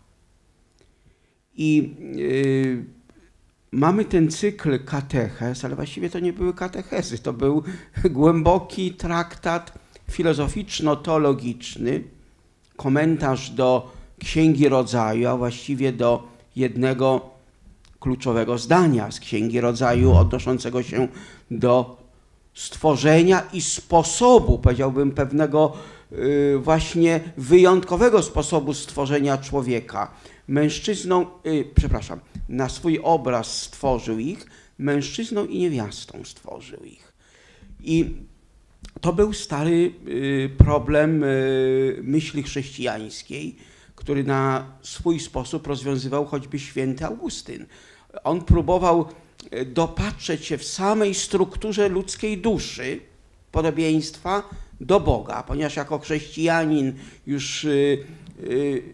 I yy, mamy ten cykl katechez, ale właściwie to nie były katechezy, to był głęboki traktat filozoficzno-teologiczny, komentarz do Księgi Rodzaju, a właściwie do jednego kluczowego zdania z Księgi Rodzaju odnoszącego się do stworzenia i sposobu, powiedziałbym, pewnego yy, właśnie wyjątkowego sposobu stworzenia człowieka. Mężczyzną, yy, przepraszam, na swój obraz stworzył ich, mężczyzną i niewiastą stworzył ich. I to był stary yy, problem yy, myśli chrześcijańskiej, który na swój sposób rozwiązywał choćby święty Augustyn. On próbował dopatrzeć się w samej strukturze ludzkiej duszy podobieństwa do Boga, ponieważ jako chrześcijanin już yy, yy,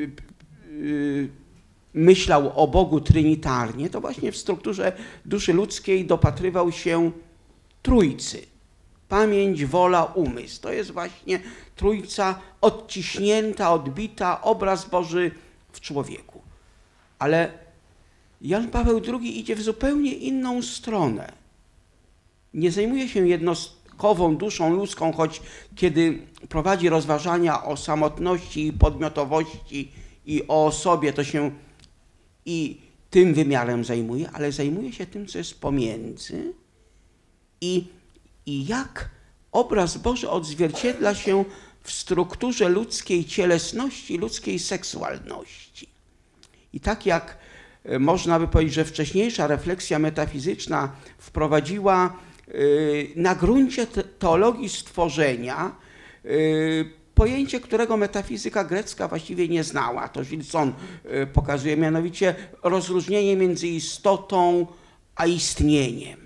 yy, myślał o Bogu trinitarnie, to właśnie w strukturze duszy ludzkiej dopatrywał się Trójcy. Pamięć, wola, umysł. To jest właśnie Trójca odciśnięta, odbita, obraz Boży w człowieku. Ale Jan Paweł drugi idzie w zupełnie inną stronę. Nie zajmuje się jednostkową duszą ludzką, choć kiedy prowadzi rozważania o samotności i podmiotowości i o osobie, to się i tym wymiarem zajmuje, ale zajmuje się tym, co jest pomiędzy i, i jak obraz Boży odzwierciedla się w strukturze ludzkiej cielesności, ludzkiej seksualności. I tak jak można by powiedzieć, że wcześniejsza refleksja metafizyczna wprowadziła na gruncie teologii stworzenia pojęcie, którego metafizyka grecka właściwie nie znała. To Gilson pokazuje, mianowicie rozróżnienie między istotą a istnieniem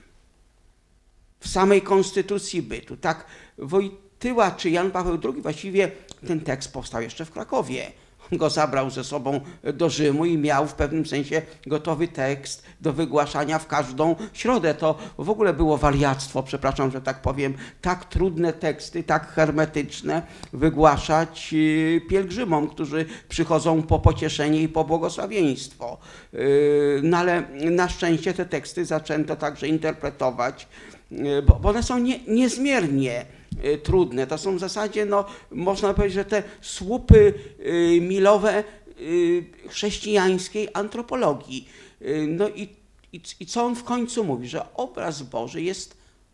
w samej konstytucji bytu. Tak Wojtyła czy Jan Paweł drugi, właściwie ten tekst powstał jeszcze w Krakowie. On go zabrał ze sobą do Rzymu i miał w pewnym sensie gotowy tekst do wygłaszania w każdą środę. To w ogóle było wariactwo, przepraszam, że tak powiem, tak trudne teksty, tak hermetyczne wygłaszać pielgrzymom, którzy przychodzą po pocieszenie i po błogosławieństwo. No ale na szczęście te teksty zaczęto także interpretować, bo one są nie, niezmiernie trudne. To są w zasadzie, no, można powiedzieć, że te słupy milowe chrześcijańskiej antropologii. No i, i, i co on w końcu mówi? Że obraz Boży jest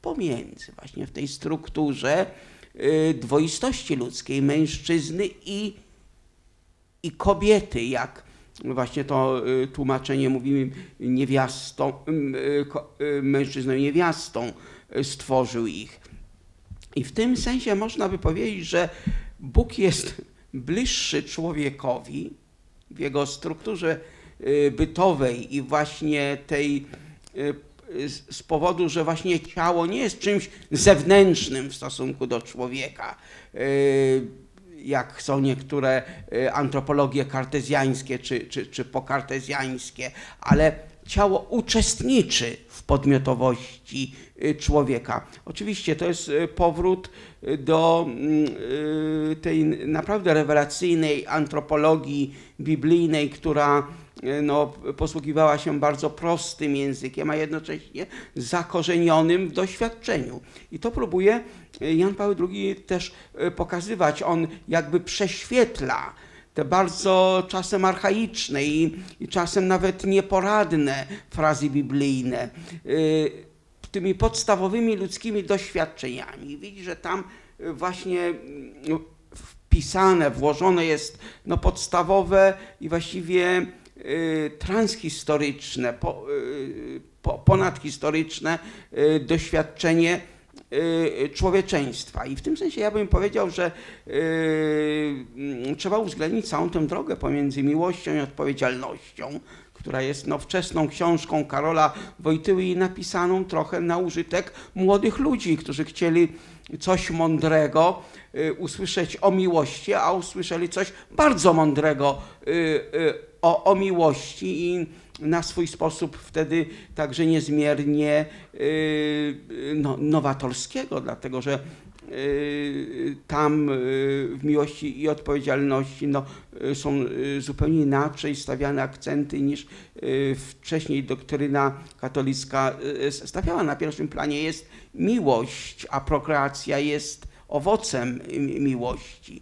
pomiędzy, właśnie w tej strukturze dwoistości ludzkiej, mężczyzny i, i kobiety, jak właśnie to tłumaczenie mówimy niewiastą, mężczyzną i niewiastą stworzył ich. I w tym sensie można by powiedzieć, że Bóg jest bliższy człowiekowi w jego strukturze bytowej i właśnie tej z powodu, że właśnie ciało nie jest czymś zewnętrznym w stosunku do człowieka, jak są niektóre antropologie kartezjańskie czy, czy, czy pokartezjańskie, ale ciało uczestniczy w podmiotowości człowieka. Oczywiście to jest powrót do tej naprawdę rewelacyjnej antropologii biblijnej, która no, posługiwała się bardzo prostym językiem, a jednocześnie zakorzenionym w doświadczeniu. I to próbuje Jan Paweł drugi też pokazywać. On jakby prześwietla te bardzo czasem archaiczne i, i czasem nawet nieporadne frazy biblijne y, tymi podstawowymi ludzkimi doświadczeniami. Widzi, że tam właśnie no, wpisane, włożone jest no, podstawowe i właściwie y, transhistoryczne, po, y, po, ponadhistoryczne y, doświadczenie człowieczeństwa. I w tym sensie ja bym powiedział, że yy, trzeba uwzględnić całą tę drogę pomiędzy miłością i odpowiedzialnością, która jest no, wczesną książką Karola Wojtyły i napisaną trochę na użytek młodych ludzi, którzy chcieli coś mądrego yy, usłyszeć o miłości, a usłyszeli coś bardzo mądrego yy, yy, o, o miłości i na swój sposób wtedy także niezmiernie no, nowatorskiego, dlatego że tam w miłości i odpowiedzialności no, są zupełnie inaczej stawiane akcenty niż wcześniej doktryna katolicka stawiała. Na pierwszym planie jest miłość, a prokreacja jest owocem miłości.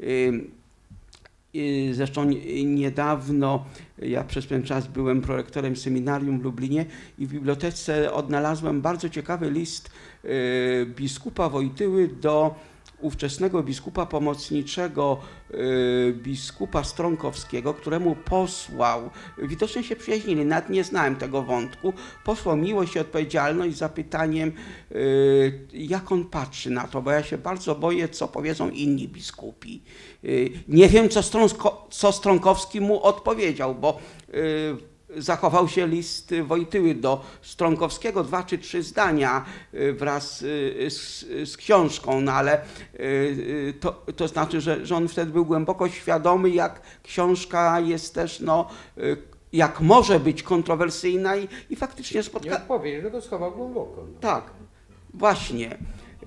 Zresztą niedawno, ja przez pewien czas byłem prorektorem seminarium w Lublinie i w bibliotece odnalazłem bardzo ciekawy list biskupa Wojtyły do ówczesnego biskupa pomocniczego, biskupa Strąkowskiego, któremu posłał, widocznie się przyjaźnili, nawet nie znałem tego wątku, posłał miłość i odpowiedzialność z zapytaniem, jak on patrzy na to, bo ja się bardzo boję, co powiedzą inni biskupi. Nie wiem, co, Strąko, co Strąkowski mu odpowiedział, bo zachował się list Wojtyły do Strąkowskiego, dwa czy trzy zdania wraz z, z książką, no ale to, to znaczy, że, że on wtedy był głęboko świadomy, jak książka jest też, no, jak może być kontrowersyjna i, i faktycznie spotkał. Nie odpowiedź, że go schował głęboko. No. Tak, właśnie.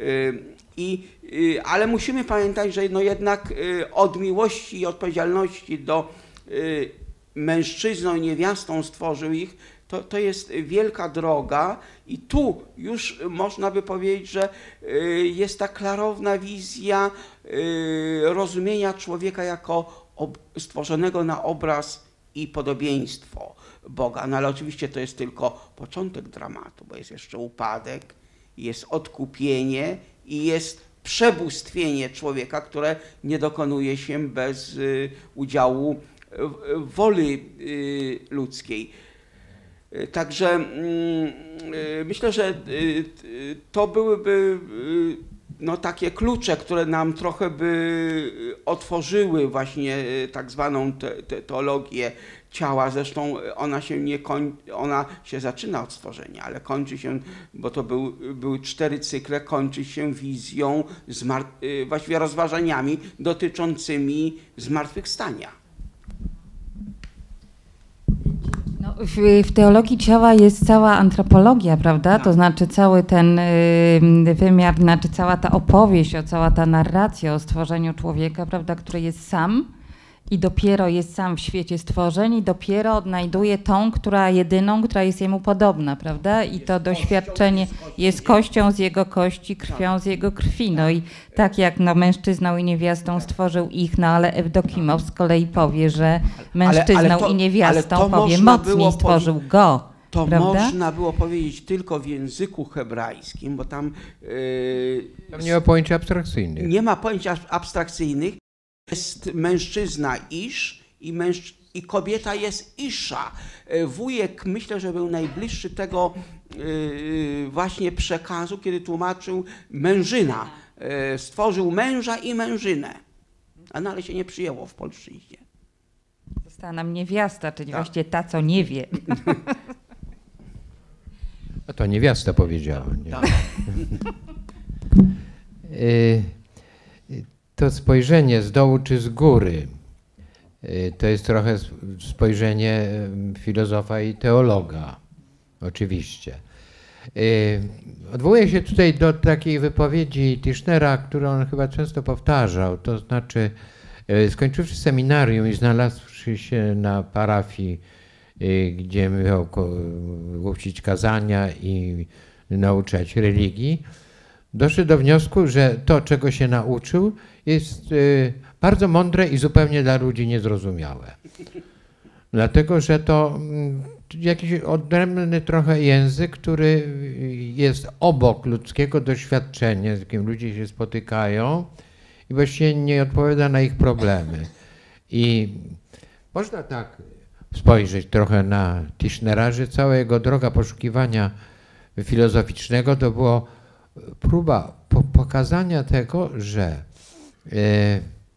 I, ale musimy pamiętać, że no jednak od miłości i odpowiedzialności do mężczyzną i niewiastą stworzył ich, to, to jest wielka droga i tu już można by powiedzieć, że jest ta klarowna wizja rozumienia człowieka jako stworzonego na obraz i podobieństwo Boga. No ale oczywiście to jest tylko początek dramatu, bo jest jeszcze upadek, jest odkupienie i jest przebóstwienie człowieka, które nie dokonuje się bez udziału woli ludzkiej. Także myślę, że to byłyby no, takie klucze, które nam trochę by otworzyły właśnie tak zwaną te, te teologię ciała. Zresztą ona się nie koń, ona się zaczyna od stworzenia, ale kończy się, bo to był, były cztery cykle, kończy się wizją, zmar, właściwie rozważaniami dotyczącymi zmartwychwstania. No, w, w teologii ciała jest cała antropologia, prawda? To znaczy cały ten y, wymiar, znaczy cała ta opowieść, o cała ta narracja o stworzeniu człowieka, prawda, który jest sam i dopiero jest sam w świecie stworzeń i dopiero odnajduje tą, która jedyną, która jest jemu podobna, prawda? I to doświadczenie jest kością z jego kości, krwią z jego krwi. No i tak jak no, mężczyzną i niewiastą stworzył ich, no ale Ewdokimow z kolei powie, że mężczyzną ale, ale to, i niewiastą powie mocniej stworzył go. To prawda? można było powiedzieć tylko w języku hebrajskim, bo tam, yy, Tam nie ma pojęć abstrakcyjnych. nie ma pojęć abstrakcyjnych. Jest mężczyzna isz i, mężczyzna, i kobieta jest isza. Wujek, myślę, że był najbliższy tego yy, właśnie przekazu, kiedy tłumaczył mężyna. Yy, stworzył męża i mężynę. A no, ale się nie przyjęło w polszczyźnie. Została nam niewiasta, czyli Tak. właściwie ta, co nie wie. A to niewiasta powiedziała. Nie? Tak. Y, To spojrzenie z dołu czy z góry, y, to jest trochę sp- spojrzenie y, filozofa i teologa, oczywiście. Y, Odwołuję się tutaj do takiej wypowiedzi Tischnera, którą on chyba często powtarzał, to znaczy y, skończywszy seminarium i znalazłszy się na parafii, y, gdzie miał ko- głosić kazania i nauczać religii, doszedł do wniosku, że to, czego się nauczył, jest y, bardzo mądre i zupełnie dla ludzi niezrozumiałe. Dlatego, że to mm, jakiś odrębny trochę język, który jest obok ludzkiego doświadczenia, z jakim ludzie się spotykają i właściwie nie odpowiada na ich problemy. I można tak spojrzeć trochę na Tischnera, że cała jego droga poszukiwania filozoficznego to było próba po pokazania tego, że e,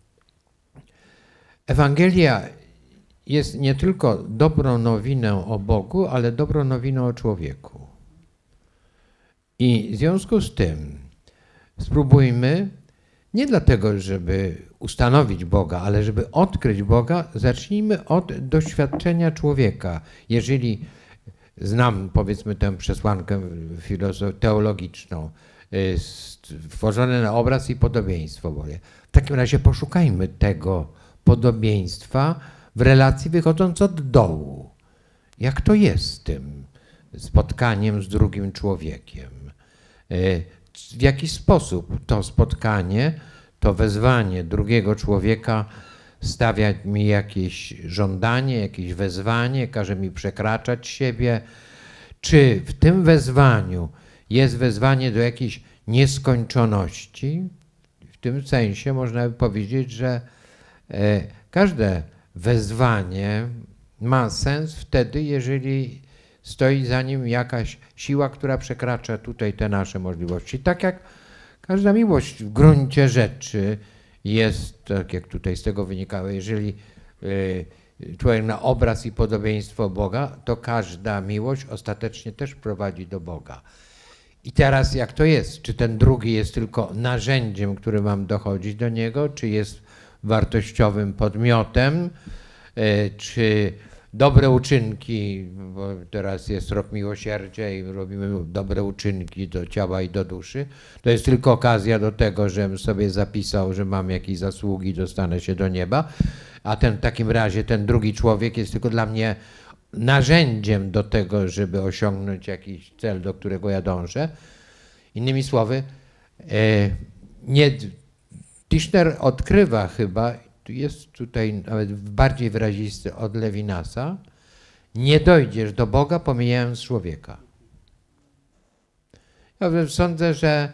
Ewangelia jest nie tylko dobrą nowiną o Bogu, ale dobrą nowiną o człowieku. I w związku z tym spróbujmy, nie dlatego, żeby ustanowić Boga, ale żeby odkryć Boga, zacznijmy od doświadczenia człowieka. Jeżeli znam, powiedzmy, tę przesłankę teologiczną, stworzone na obraz i podobieństwo Boże. W takim razie poszukajmy tego podobieństwa w relacji wychodząc od dołu. Jak to jest z tym spotkaniem z drugim człowiekiem? W jaki sposób to spotkanie, to wezwanie drugiego człowieka stawia mi jakieś żądanie, jakieś wezwanie, każe mi przekraczać siebie? Czy w tym wezwaniu jest wezwanie do jakiejś nieskończoności? W tym sensie można by powiedzieć, że e, każde wezwanie ma sens wtedy, jeżeli stoi za nim jakaś siła, która przekracza tutaj te nasze możliwości. Tak jak każda miłość w gruncie rzeczy jest, tak jak tutaj z tego wynikało, jeżeli y, człowiek na obraz i podobieństwo Boga, to każda miłość ostatecznie też prowadzi do Boga. I teraz jak to jest? Czy ten drugi jest tylko narzędziem, który mam dochodzić do niego, czy jest wartościowym podmiotem, y, czy dobre uczynki, bo teraz jest rok miłosierdzia i robimy dobre uczynki do ciała i do duszy, to jest tylko okazja do tego, żebym sobie zapisał, że mam jakieś zasługi, dostanę się do nieba, a ten, w takim razie ten drugi człowiek jest tylko dla mnie narzędziem do tego, żeby osiągnąć jakiś cel, do którego ja dążę. Innymi słowy, e, nie, Tischner odkrywa chyba, jest tutaj nawet bardziej wyrazisty od Levinasa, nie dojdziesz do Boga, pomijając człowieka. Ja sądzę, że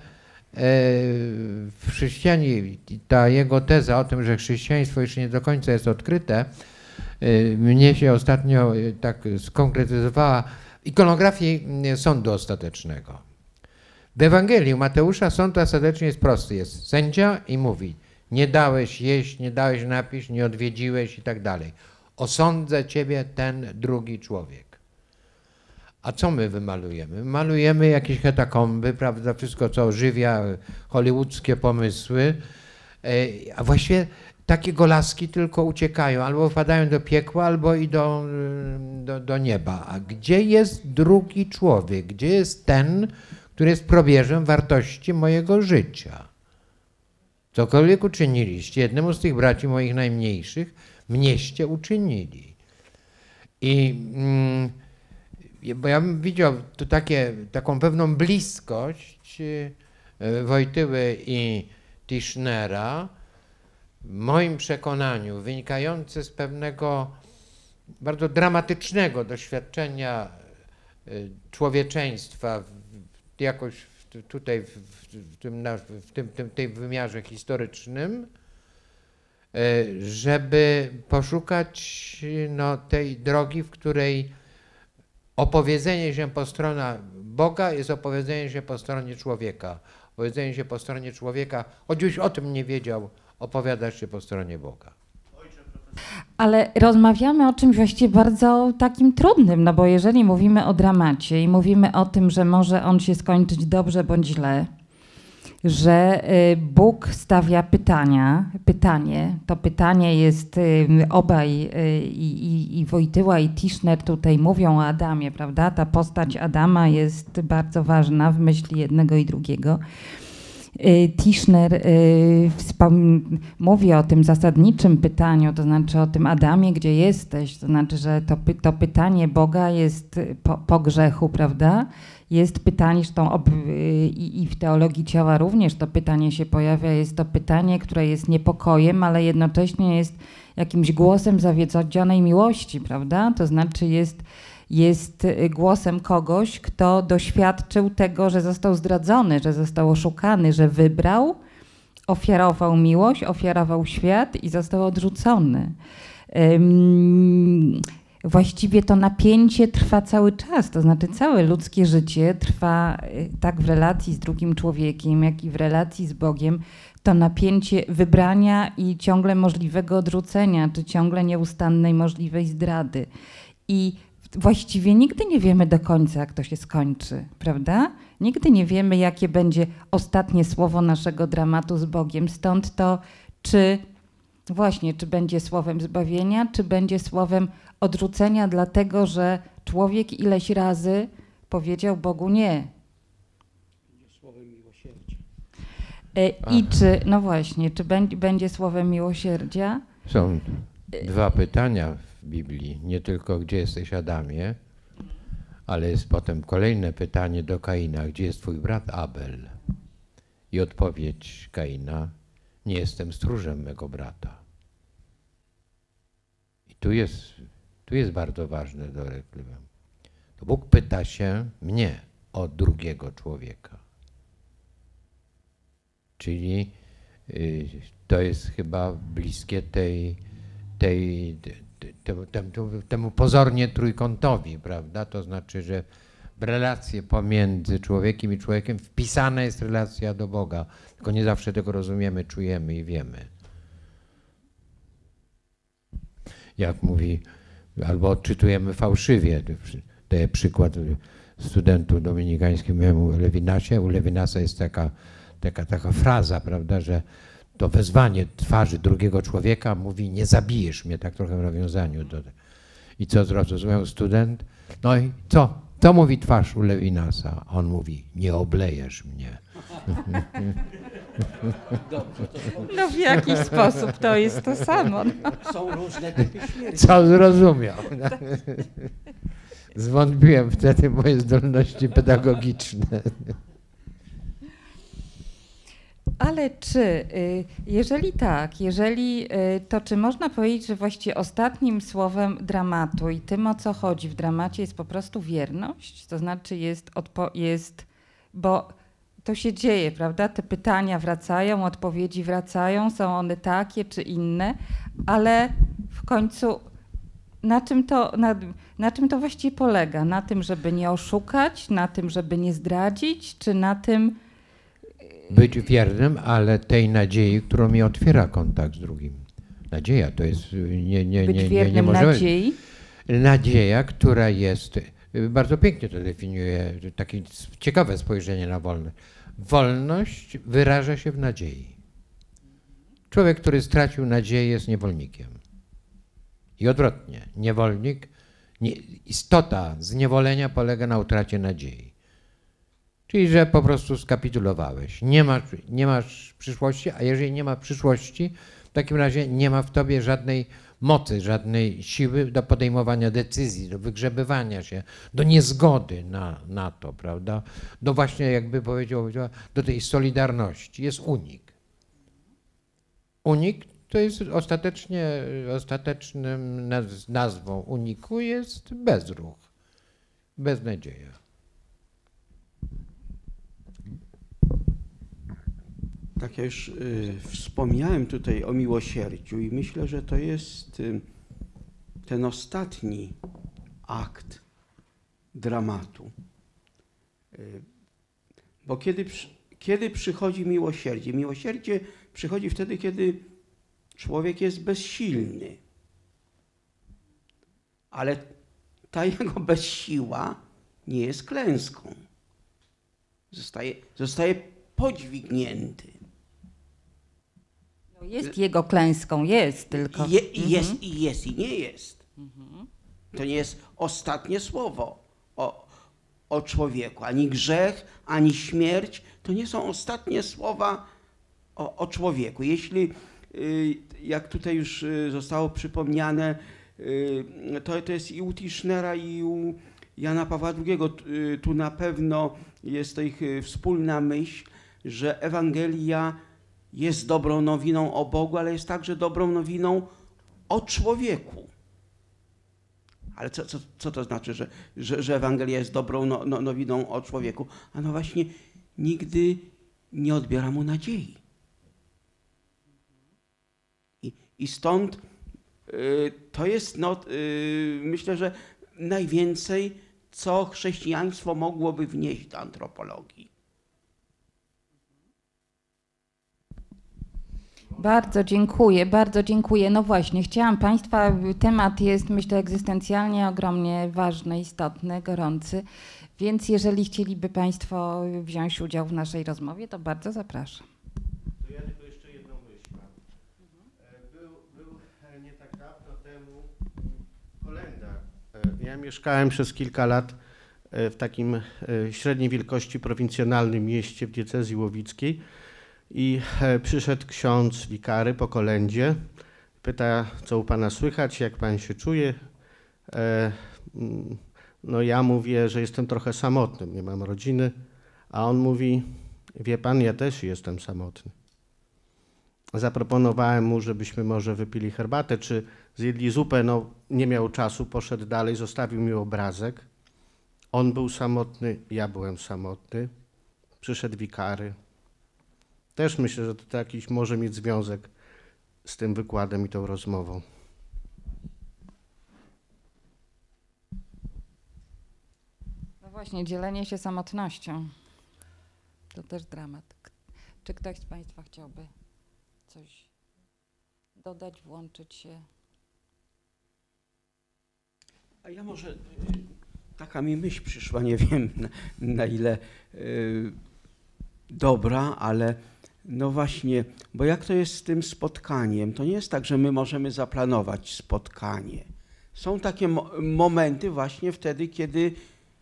w chrześcijanie, ta jego teza o tym, że chrześcijaństwo jeszcze nie do końca jest odkryte, mnie się ostatnio tak skonkretyzowała w ikonografii sądu ostatecznego. W Ewangelii Mateusza sąd ostateczny jest prosty. Jest sędzia i mówi: nie dałeś jeść, nie dałeś napić, nie odwiedziłeś i tak dalej. Osądzę ciebie ten drugi człowiek. A co my wymalujemy? Malujemy jakieś katakomby, prawda, wszystko co ożywia hollywoodzkie pomysły, a właściwie takie golaski tylko uciekają, albo wpadają do piekła, albo idą do, do nieba. A gdzie jest drugi człowiek? Gdzie jest ten, który jest probierzem wartości mojego życia? Cokolwiek uczyniliście, jednemu z tych braci moich najmniejszych, mnieście uczynili. I mm, bo ja bym widział tu takie, taką pewną bliskość Wojtyły i Tischnera, w moim przekonaniu wynikające z pewnego bardzo dramatycznego doświadczenia człowieczeństwa jakoś tutaj w, w, tym, w tym, tym, tym wymiarze historycznym, żeby poszukać no, tej drogi, w której opowiedzenie się po stronie Boga jest opowiedzenie się po stronie człowieka. Opowiedzenie się po stronie człowieka, choćbyś o tym nie wiedział, opowiadasz się po stronie Boga. Ale rozmawiamy o czymś właściwie bardzo takim trudnym, no bo jeżeli mówimy o dramacie i mówimy o tym, że może on się skończyć dobrze bądź źle, że Bóg stawia pytania, pytanie, to pytanie jest, obaj i, i, i Wojtyła i Tischner tutaj mówią o Adamie, prawda? Ta postać Adama jest bardzo ważna w myśli jednego i drugiego. Tischner mówi o tym zasadniczym pytaniu, to znaczy o tym Adamie, gdzie jesteś, to znaczy, że to, to pytanie Boga jest po, po grzechu, prawda? Jest pytanie, zresztą ob, i, i w teologii ciała również to pytanie się pojawia, jest to pytanie, które jest niepokojem, ale jednocześnie jest jakimś głosem zawiedzionej miłości, prawda? To znaczy jest, jest głosem kogoś, kto doświadczył tego, że został zdradzony, że został oszukany, że wybrał, ofiarował miłość, ofiarował świat i został odrzucony. Um, Właściwie to napięcie trwa cały czas, to znaczy całe ludzkie życie trwa tak w relacji z drugim człowiekiem, jak i w relacji z Bogiem, to napięcie wybrania i ciągle możliwego odrzucenia, czy ciągle nieustannej możliwej zdrady. I właściwie nigdy nie wiemy do końca, jak to się skończy, prawda? Nigdy nie wiemy, jakie będzie ostatnie słowo naszego dramatu z Bogiem, stąd to, czy właśnie, czy będzie słowem zbawienia, czy będzie słowem odrzucenia, dlatego że człowiek ileś razy powiedział Bogu nie. Słowem miłosierdzia. I czy, no właśnie, czy będzie, będzie słowem miłosierdzia? Są dwa pytania w Biblii, nie tylko gdzie jesteś, Adamie, ale jest potem kolejne pytanie do Kaina, gdzie jest twój brat Abel? I odpowiedź Kaina, nie jestem stróżem mego brata. I tu jest, tu jest bardzo ważne do rekliwy. To Bóg pyta się mnie o drugiego człowieka. Czyli y, to jest chyba bliskie tej, tej, temu, temu, temu pozornie trójkątowi, prawda? To znaczy, że w relacje pomiędzy człowiekiem i człowiekiem wpisana jest relacja do Boga. Tylko nie zawsze tego rozumiemy, czujemy i wiemy. Jak mówi, albo odczytujemy fałszywie. Daję przykład studentu dominikańskim, mówiłem o Lewinasie. U Lewinasa jest taka, taka, taka fraza, prawda, że to wezwanie twarzy drugiego człowieka mówi, nie zabijesz mnie, tak trochę w nawiązaniu do tego. I co zrozumiał student? No i co? Co mówi twarz u Lewinasa? On mówi, nie oblejesz mnie. No w jakiś sposób to jest to samo. No. Są różne typy śmierci. Co zrozumiał? Zwątpiłem wtedy moje zdolności pedagogiczne. Ale czy, jeżeli tak, jeżeli, to czy można powiedzieć, że właściwie ostatnim słowem dramatu i tym, o co chodzi w dramacie, jest po prostu wierność? To znaczy jest, odpo- jest bo to się dzieje, prawda? Te pytania wracają, odpowiedzi wracają, są one takie czy inne, ale w końcu na czym to, na, na czym to właściwie polega? Na tym, żeby nie oszukać, na tym, żeby nie zdradzić, czy na tym... Być wiernym, ale tej nadziei, którą mi otwiera kontakt z drugim. Nadzieja to jest... Nie, nie, Być nie, nie, wiernym nie możemy... nadziei? Nadzieja, która jest... Bardzo pięknie to definiuje, takie ciekawe spojrzenie na wolność. Wolność wyraża się w nadziei. Człowiek, który stracił nadzieję, jest niewolnikiem. I odwrotnie. Niewolnik, nie, istota zniewolenia polega na utracie nadziei. Czyli, że po prostu skapitulowałeś. Nie masz, nie masz przyszłości, a jeżeli nie ma przyszłości, w takim razie nie ma w tobie żadnej mocy, żadnej siły do podejmowania decyzji, do wygrzebywania się, do niezgody na, na to, prawda? Do właśnie, jakby powiedział, do tej solidarności. Jest unik. Unik to jest ostatecznie, ostatecznym nazwą uniku jest bezruch. beznadzieja. Tak, ja już y, wspomniałem tutaj o miłosierdziu i myślę, że to jest y, ten ostatni akt dramatu. Y, bo kiedy, kiedy przychodzi miłosierdzie? Miłosierdzie przychodzi wtedy, kiedy człowiek jest bezsilny. Ale ta jego bezsiła nie jest klęską. Zostaje, zostaje podźwignięty. No jest jego klęską, jest tylko. Je, i jest, mhm. i jest, i nie jest. Mhm. To nie jest ostatnie słowo o, o człowieku. Ani grzech, ani śmierć to nie są ostatnie słowa o, o człowieku. Jeśli, y, jak tutaj już zostało przypomniane, y, to, to jest i u Tischnera, i u Jana Pawła drugiego. Y, tu na pewno jest to ich wspólna myśl, że Ewangelia jest dobrą nowiną o Bogu, ale jest także dobrą nowiną o człowieku. Ale co, co, co to znaczy, że, że, że Ewangelia jest dobrą no, no, nowiną o człowieku? A no właśnie, nigdy nie odbiera mu nadziei. I, i stąd y, to jest, no, y, myślę, że najwięcej, co chrześcijaństwo mogłoby wnieść do antropologii. Bardzo dziękuję, bardzo dziękuję. No właśnie, chciałam Państwa, temat jest, myślę, egzystencjalnie ogromnie ważny, istotny, gorący, więc jeżeli chcieliby Państwo wziąć udział w naszej rozmowie, to bardzo zapraszam. To ja tylko jeszcze jedną myśl mam. Był, był nie tak dawno temu kolenda. Ja mieszkałem przez kilka lat w takim średniej wielkości prowincjonalnym mieście w diecezji łowickiej. I przyszedł ksiądz wikary po kolędzie, pyta, co u pana słychać, jak pan się czuje. No ja mówię, że jestem trochę samotny, nie mam rodziny, a on mówi, wie pan, ja też jestem samotny. Zaproponowałem mu, żebyśmy może wypili herbatę, czy zjedli zupę, no nie miał czasu, poszedł dalej, zostawił mi obrazek. On był samotny, ja byłem samotny, przyszedł wikary. Też myślę, że to jakiś może mieć związek z tym wykładem i tą rozmową. No właśnie, dzielenie się samotnością to też dramat. Czy ktoś z Państwa chciałby coś dodać, włączyć się? A ja może, taka mi myśl przyszła, nie wiem na, na ile y, dobra, ale no właśnie, bo jak to jest z tym spotkaniem? To nie jest tak, że my możemy zaplanować spotkanie. Są takie mo momenty właśnie wtedy, kiedy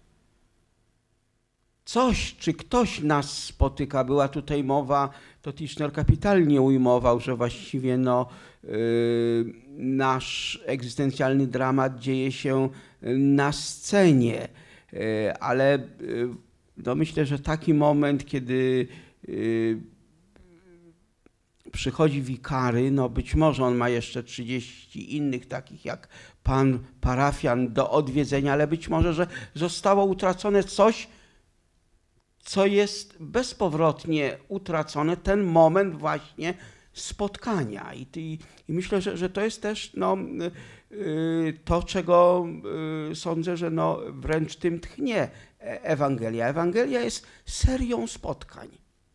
coś czy ktoś nas spotyka. Była tutaj mowa, to Tischner kapitalnie ujmował, że właściwie no, yy, nasz egzystencjalny dramat dzieje się na scenie, yy, ale yy, no myślę, że taki moment, kiedy yy, przychodzi wikary, no być może on ma jeszcze trzydzieści innych takich jak pan parafian do odwiedzenia, ale być może, że zostało utracone coś, co jest bezpowrotnie utracone, ten moment właśnie spotkania. I, i, i myślę, że, że to jest też no, yy, to, czego yy, sądzę, że no, wręcz tym tchnie Ewangelia. Ewangelia jest serią spotkań.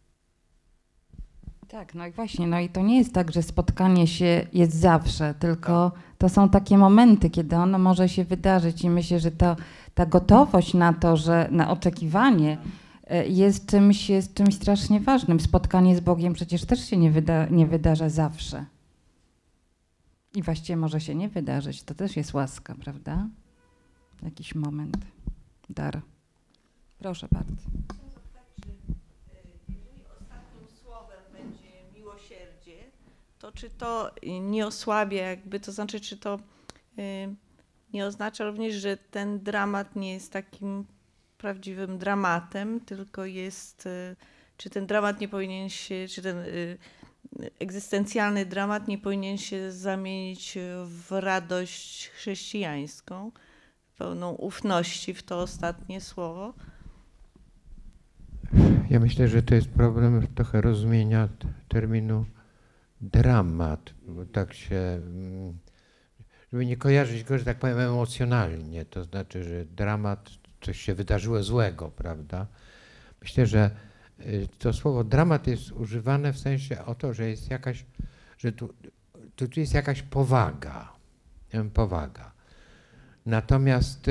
Tak, no i właśnie, no i to nie jest tak, że spotkanie się jest zawsze, tylko to są takie momenty, kiedy ono może się wydarzyć i myślę, że to, ta gotowość na to, że na oczekiwanie jest czymś, jest czymś strasznie ważnym. Spotkanie z Bogiem przecież też się nie, wyda, nie wydarza zawsze. I właściwie może się nie wydarzyć. To też jest łaska, prawda? Jakiś moment, dar. Proszę bardzo. Jeżeli ostatnim słowem będzie miłosierdzie, to czy to nie osłabia jakby, to znaczy, czy to nie oznacza również, że ten dramat nie jest takim prawdziwym dramatem, tylko jest, czy ten dramat nie powinien się, czy ten egzystencjalny dramat nie powinien się zamienić w radość chrześcijańską. pełną ufności w to ostatnie słowo. Ja myślę, że to jest problem trochę rozumienia t- terminu dramat, bo tak się, żeby nie kojarzyć go, że tak powiem, emocjonalnie, to znaczy, że dramat, coś się wydarzyło złego, prawda? Myślę, że to słowo dramat jest używane w sensie o to, że jest jakaś, że tu, tu, tu jest jakaś powaga, powaga. Natomiast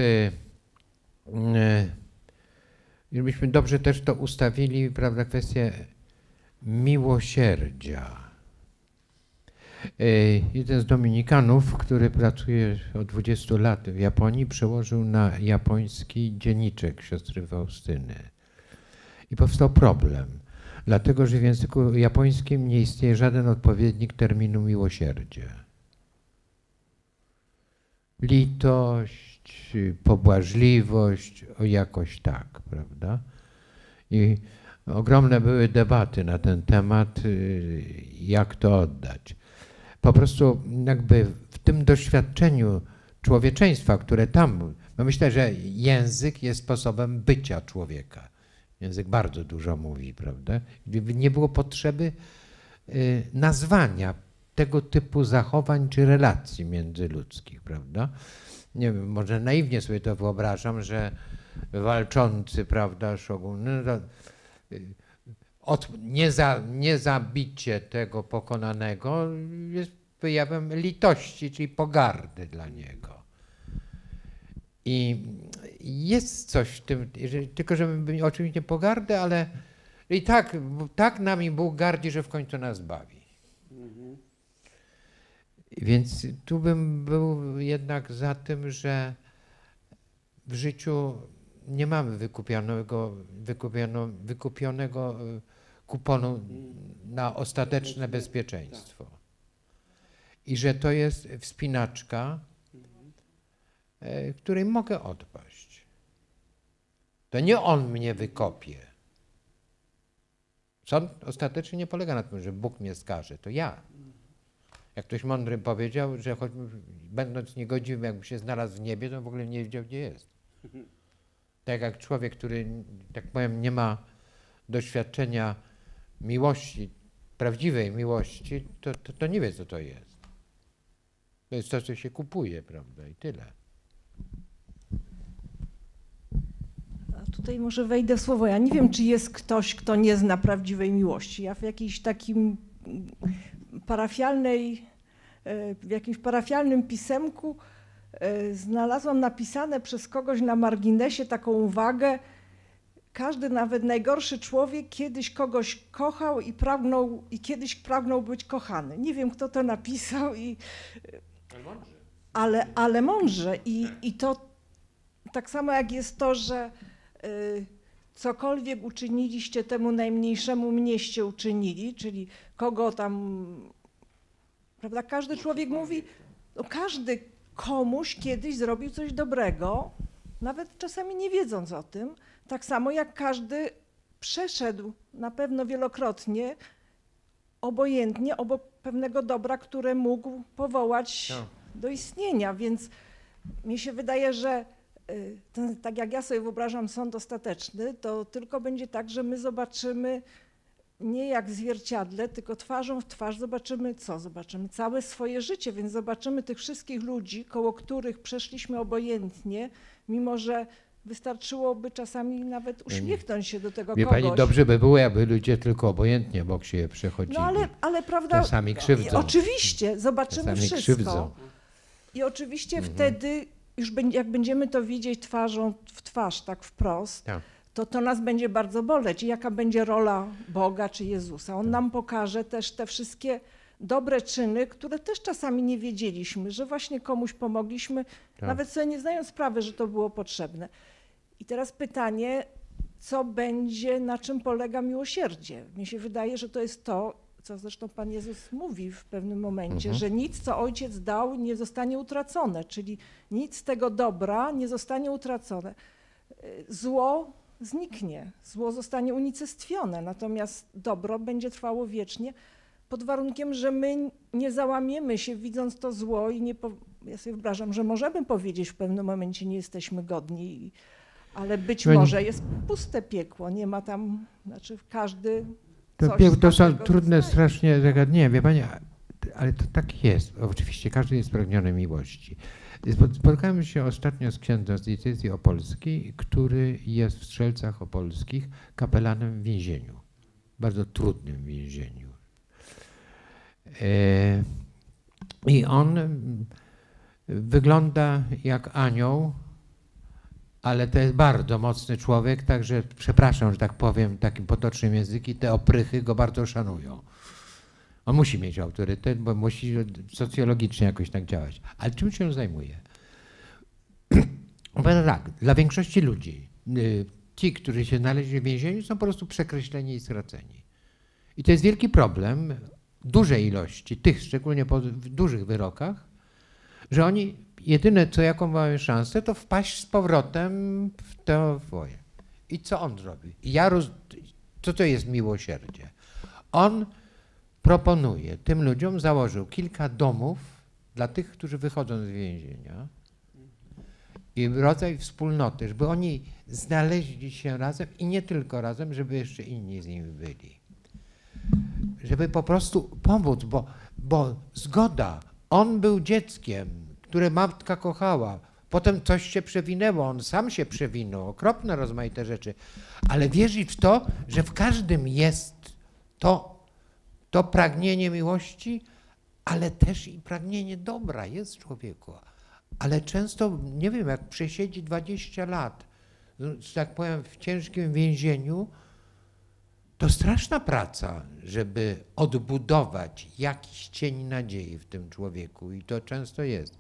żebyśmy dobrze też to ustawili, prawda, kwestię miłosierdzia. Jeden z dominikanów, który pracuje od dwudziestu lat w Japonii, przełożył na japoński dzienniczek siostry Faustyny. I powstał problem, dlatego że w języku japońskim nie istnieje żaden odpowiednik terminu miłosierdzie. Litość, pobłażliwość, o jakoś tak, prawda? I ogromne były debaty na ten temat, jak to oddać. Po prostu jakby w tym doświadczeniu człowieczeństwa, które tam, no myślę, że język jest sposobem bycia człowieka. Język bardzo dużo mówi, prawda? Gdyby nie było potrzeby y, nazwania tego typu zachowań czy relacji międzyludzkich, prawda? Nie wiem, może naiwnie sobie to wyobrażam, że walczący, prawda, szogun, no to, y, od, nie, za, nie zabicie tego pokonanego jest wyjawem litości, czyli pogardy dla niego. I jest coś w tym, że, tylko żeby oczywiście pogardę, ale i tak, tak nami Bóg gardzi, że w końcu nas bawi. Mhm. Więc tu bym był jednak za tym, że w życiu nie mamy wykupionego, wykupiono, wykupionego kuponu na ostateczne bezpieczeństwo. I że to jest wspinaczka, której mogę odpaść. To nie on mnie wykopie. Sąd ostatecznie nie polega na tym, że Bóg mnie skaże, to ja. Jak ktoś mądry powiedział, że choć będąc niegodziwym, jakby się znalazł w niebie, to w ogóle nie wiedział, gdzie jest. Tak jak człowiek, który, tak powiem, nie ma doświadczenia miłości, prawdziwej miłości, to, to, to nie wie, co to jest. To jest to, co się kupuje, prawda, i tyle. A tutaj może wejdę w słowo. Ja nie wiem, czy jest ktoś, kto nie zna prawdziwej miłości. Ja w jakiejś takim parafialnej, w jakimś parafialnym pisemku znalazłam napisane przez kogoś na marginesie taką uwagę: każdy, nawet najgorszy człowiek, kiedyś kogoś kochał i pragnął, i kiedyś pragnął być kochany. Nie wiem, kto to napisał, i, ale, ale mądrze. I, I to tak samo jak jest to, że y, cokolwiek uczyniliście temu najmniejszemu mnieście uczynili, czyli kogo tam, prawda, każdy człowiek mówi, no każdy komuś kiedyś zrobił coś dobrego, nawet czasami nie wiedząc o tym. Tak samo jak każdy przeszedł na pewno wielokrotnie, obojętnie, obok pewnego dobra, które mógł powołać no. do istnienia. Więc mi się wydaje, że ten, tak jak ja sobie wyobrażam sąd ostateczny, to tylko będzie tak, że my zobaczymy nie jak w zwierciadle, tylko twarzą w twarz zobaczymy co? Zobaczymy całe swoje życie, więc zobaczymy tych wszystkich ludzi, koło których przeszliśmy obojętnie, mimo że wystarczyłoby czasami nawet uśmiechnąć się do tego Wie kogoś. Pani, dobrze by było, jakby ludzie tylko obojętnie obok siebie przechodzili. No ale, ale prawda, czasami krzywdzą. Oczywiście, zobaczymy czasami wszystko. Krzywdzą. I oczywiście mhm. wtedy, już jak będziemy to widzieć twarzą w twarz, tak wprost, tak. to to nas będzie bardzo boleć. I jaka będzie rola Boga czy Jezusa? On tak. nam pokaże też te wszystkie dobre czyny, które też czasami nie wiedzieliśmy, że właśnie komuś pomogliśmy, tak. nawet sobie nie zdając sprawy, że to było potrzebne. I teraz pytanie, co będzie, na czym polega miłosierdzie? Mnie się wydaje, że to jest to, co zresztą Pan Jezus mówi w pewnym momencie, mhm. że nic, co Ojciec dał, nie zostanie utracone, czyli nic z tego dobra nie zostanie utracone. Zło zniknie, zło zostanie unicestwione, natomiast dobro będzie trwało wiecznie. pod warunkiem, że my nie załamiemy się, widząc to zło i nie, po, ja sobie wyobrażam, że możemy powiedzieć w pewnym momencie, nie jesteśmy godni, ale być No nie- może jest puste piekło, nie ma tam, znaczy każdy To, coś pie- z to są tamtego trudne dostaje. strasznie zagadnienia, wie pani, a- ale to tak jest. Oczywiście każdy jest pragniony miłości. Spo- Spotkałem się ostatnio z księdzem z diecezji opolskiej, który jest w Strzelcach Opolskich kapelanem w więzieniu. Bardzo trudnym więzieniu. E, I on mm, wygląda jak anioł, ale to jest bardzo mocny człowiek, także przepraszam, że tak powiem takim potocznym językiem, te oprychy go bardzo szanują. On musi mieć autorytet, bo musi socjologicznie jakoś tak działać. Ale czym się on zajmuje? On powiada tak, dla większości ludzi, y, ci, którzy się znaleźli w więzieniu, są po prostu przekreśleni i straceni. I to jest wielki problem dużej ilości, tych szczególnie po w dużych wyrokach, że oni jedyne, co jaką mają szansę, to wpaść z powrotem w to woje. I co on zrobi? I ja roz... Co to jest miłosierdzie? On proponuje tym ludziom, założył kilka domów dla tych, którzy wychodzą z więzienia i rodzaj wspólnoty, żeby oni znaleźli się razem i nie tylko razem, żeby jeszcze inni z nimi byli. Żeby po prostu pomóc, bo, bo zgoda, on był dzieckiem, które matka kochała, potem coś się przewinęło, on sam się przewinął, okropne rozmaite rzeczy, ale wierzy w to, że w każdym jest to, to pragnienie miłości, ale też i pragnienie dobra jest w człowieku. Ale często, nie wiem, jak przesiedzi dwadzieścia lat, że tak powiem, w ciężkim więzieniu, to straszna praca, żeby odbudować jakiś cień nadziei w tym człowieku i to często jest.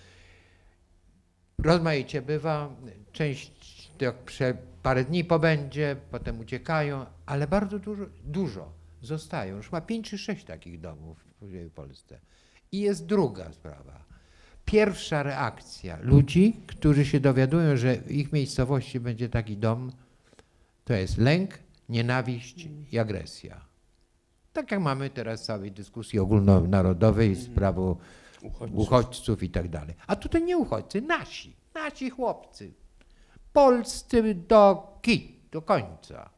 Rozmaicie bywa, część jak prze, parę dni pobędzie, potem uciekają, ale bardzo dużo, dużo zostają. Już ma pięć czy sześć takich domów w Polsce. I jest druga sprawa. Pierwsza reakcja ludzi, którzy się dowiadują, że w ich miejscowości będzie taki dom, to jest lęk, nienawiść i agresja. Tak jak mamy teraz w całej dyskusji ogólnonarodowej, sprawu uchodźców. uchodźców i tak dalej. A tutaj nie uchodźcy, nasi, nasi chłopcy. Polscy do kit, do końca.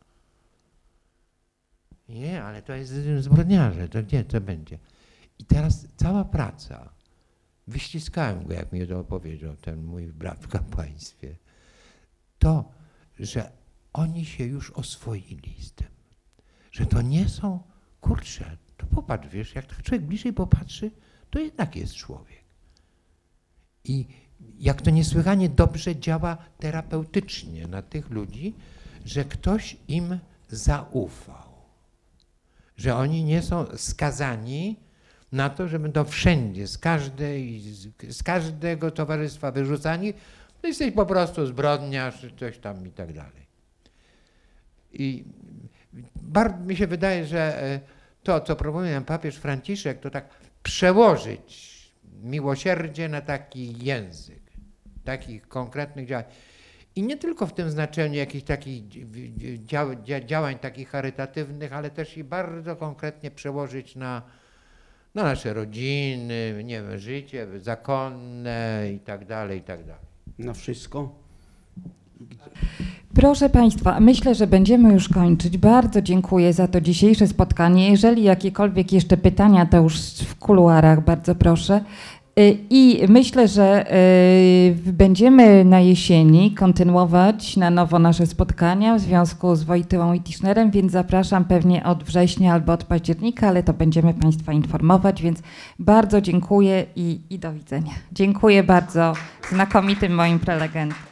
Nie, ale to jest zbrodniarze, to gdzie to będzie? I teraz cała praca, wyściskałem go, jak mi to opowiedział ten mój brat w kapłaństwie, to, że oni się już oswoili z tym, że to nie są, kurczę, to popatrz, wiesz, jak tak człowiek bliżej popatrzy, to jednak jest człowiek. I jak to niesłychanie dobrze działa terapeutycznie na tych ludzi, że ktoś im zaufał, że oni nie są skazani na to, że będą wszędzie, z, każdej, z każdego towarzystwa wyrzucani, to jesteś po prostu zbrodniarz, coś tam i tak dalej. I bardzo mi się wydaje, że to, co proponuje papież Franciszek, to tak przełożyć miłosierdzie na taki język, takich konkretnych działań. I nie tylko w tym znaczeniu jakichś takich dział, działań takich charytatywnych, ale też i bardzo konkretnie przełożyć na, na nasze rodziny, nie wiem, życie zakonne i tak dalej, i tak dalej. Na wszystko. Proszę Państwa, myślę, że będziemy już kończyć. Bardzo dziękuję za to dzisiejsze spotkanie. Jeżeli jakiekolwiek jeszcze pytania, to już w kuluarach, bardzo proszę. I myślę, że będziemy na jesieni kontynuować na nowo nasze spotkania w związku z Wojtyłą i Tischnerem, więc zapraszam pewnie od września albo od października, ale to będziemy Państwa informować, więc bardzo dziękuję i, i do widzenia. Dziękuję bardzo znakomitym moim prelegentom.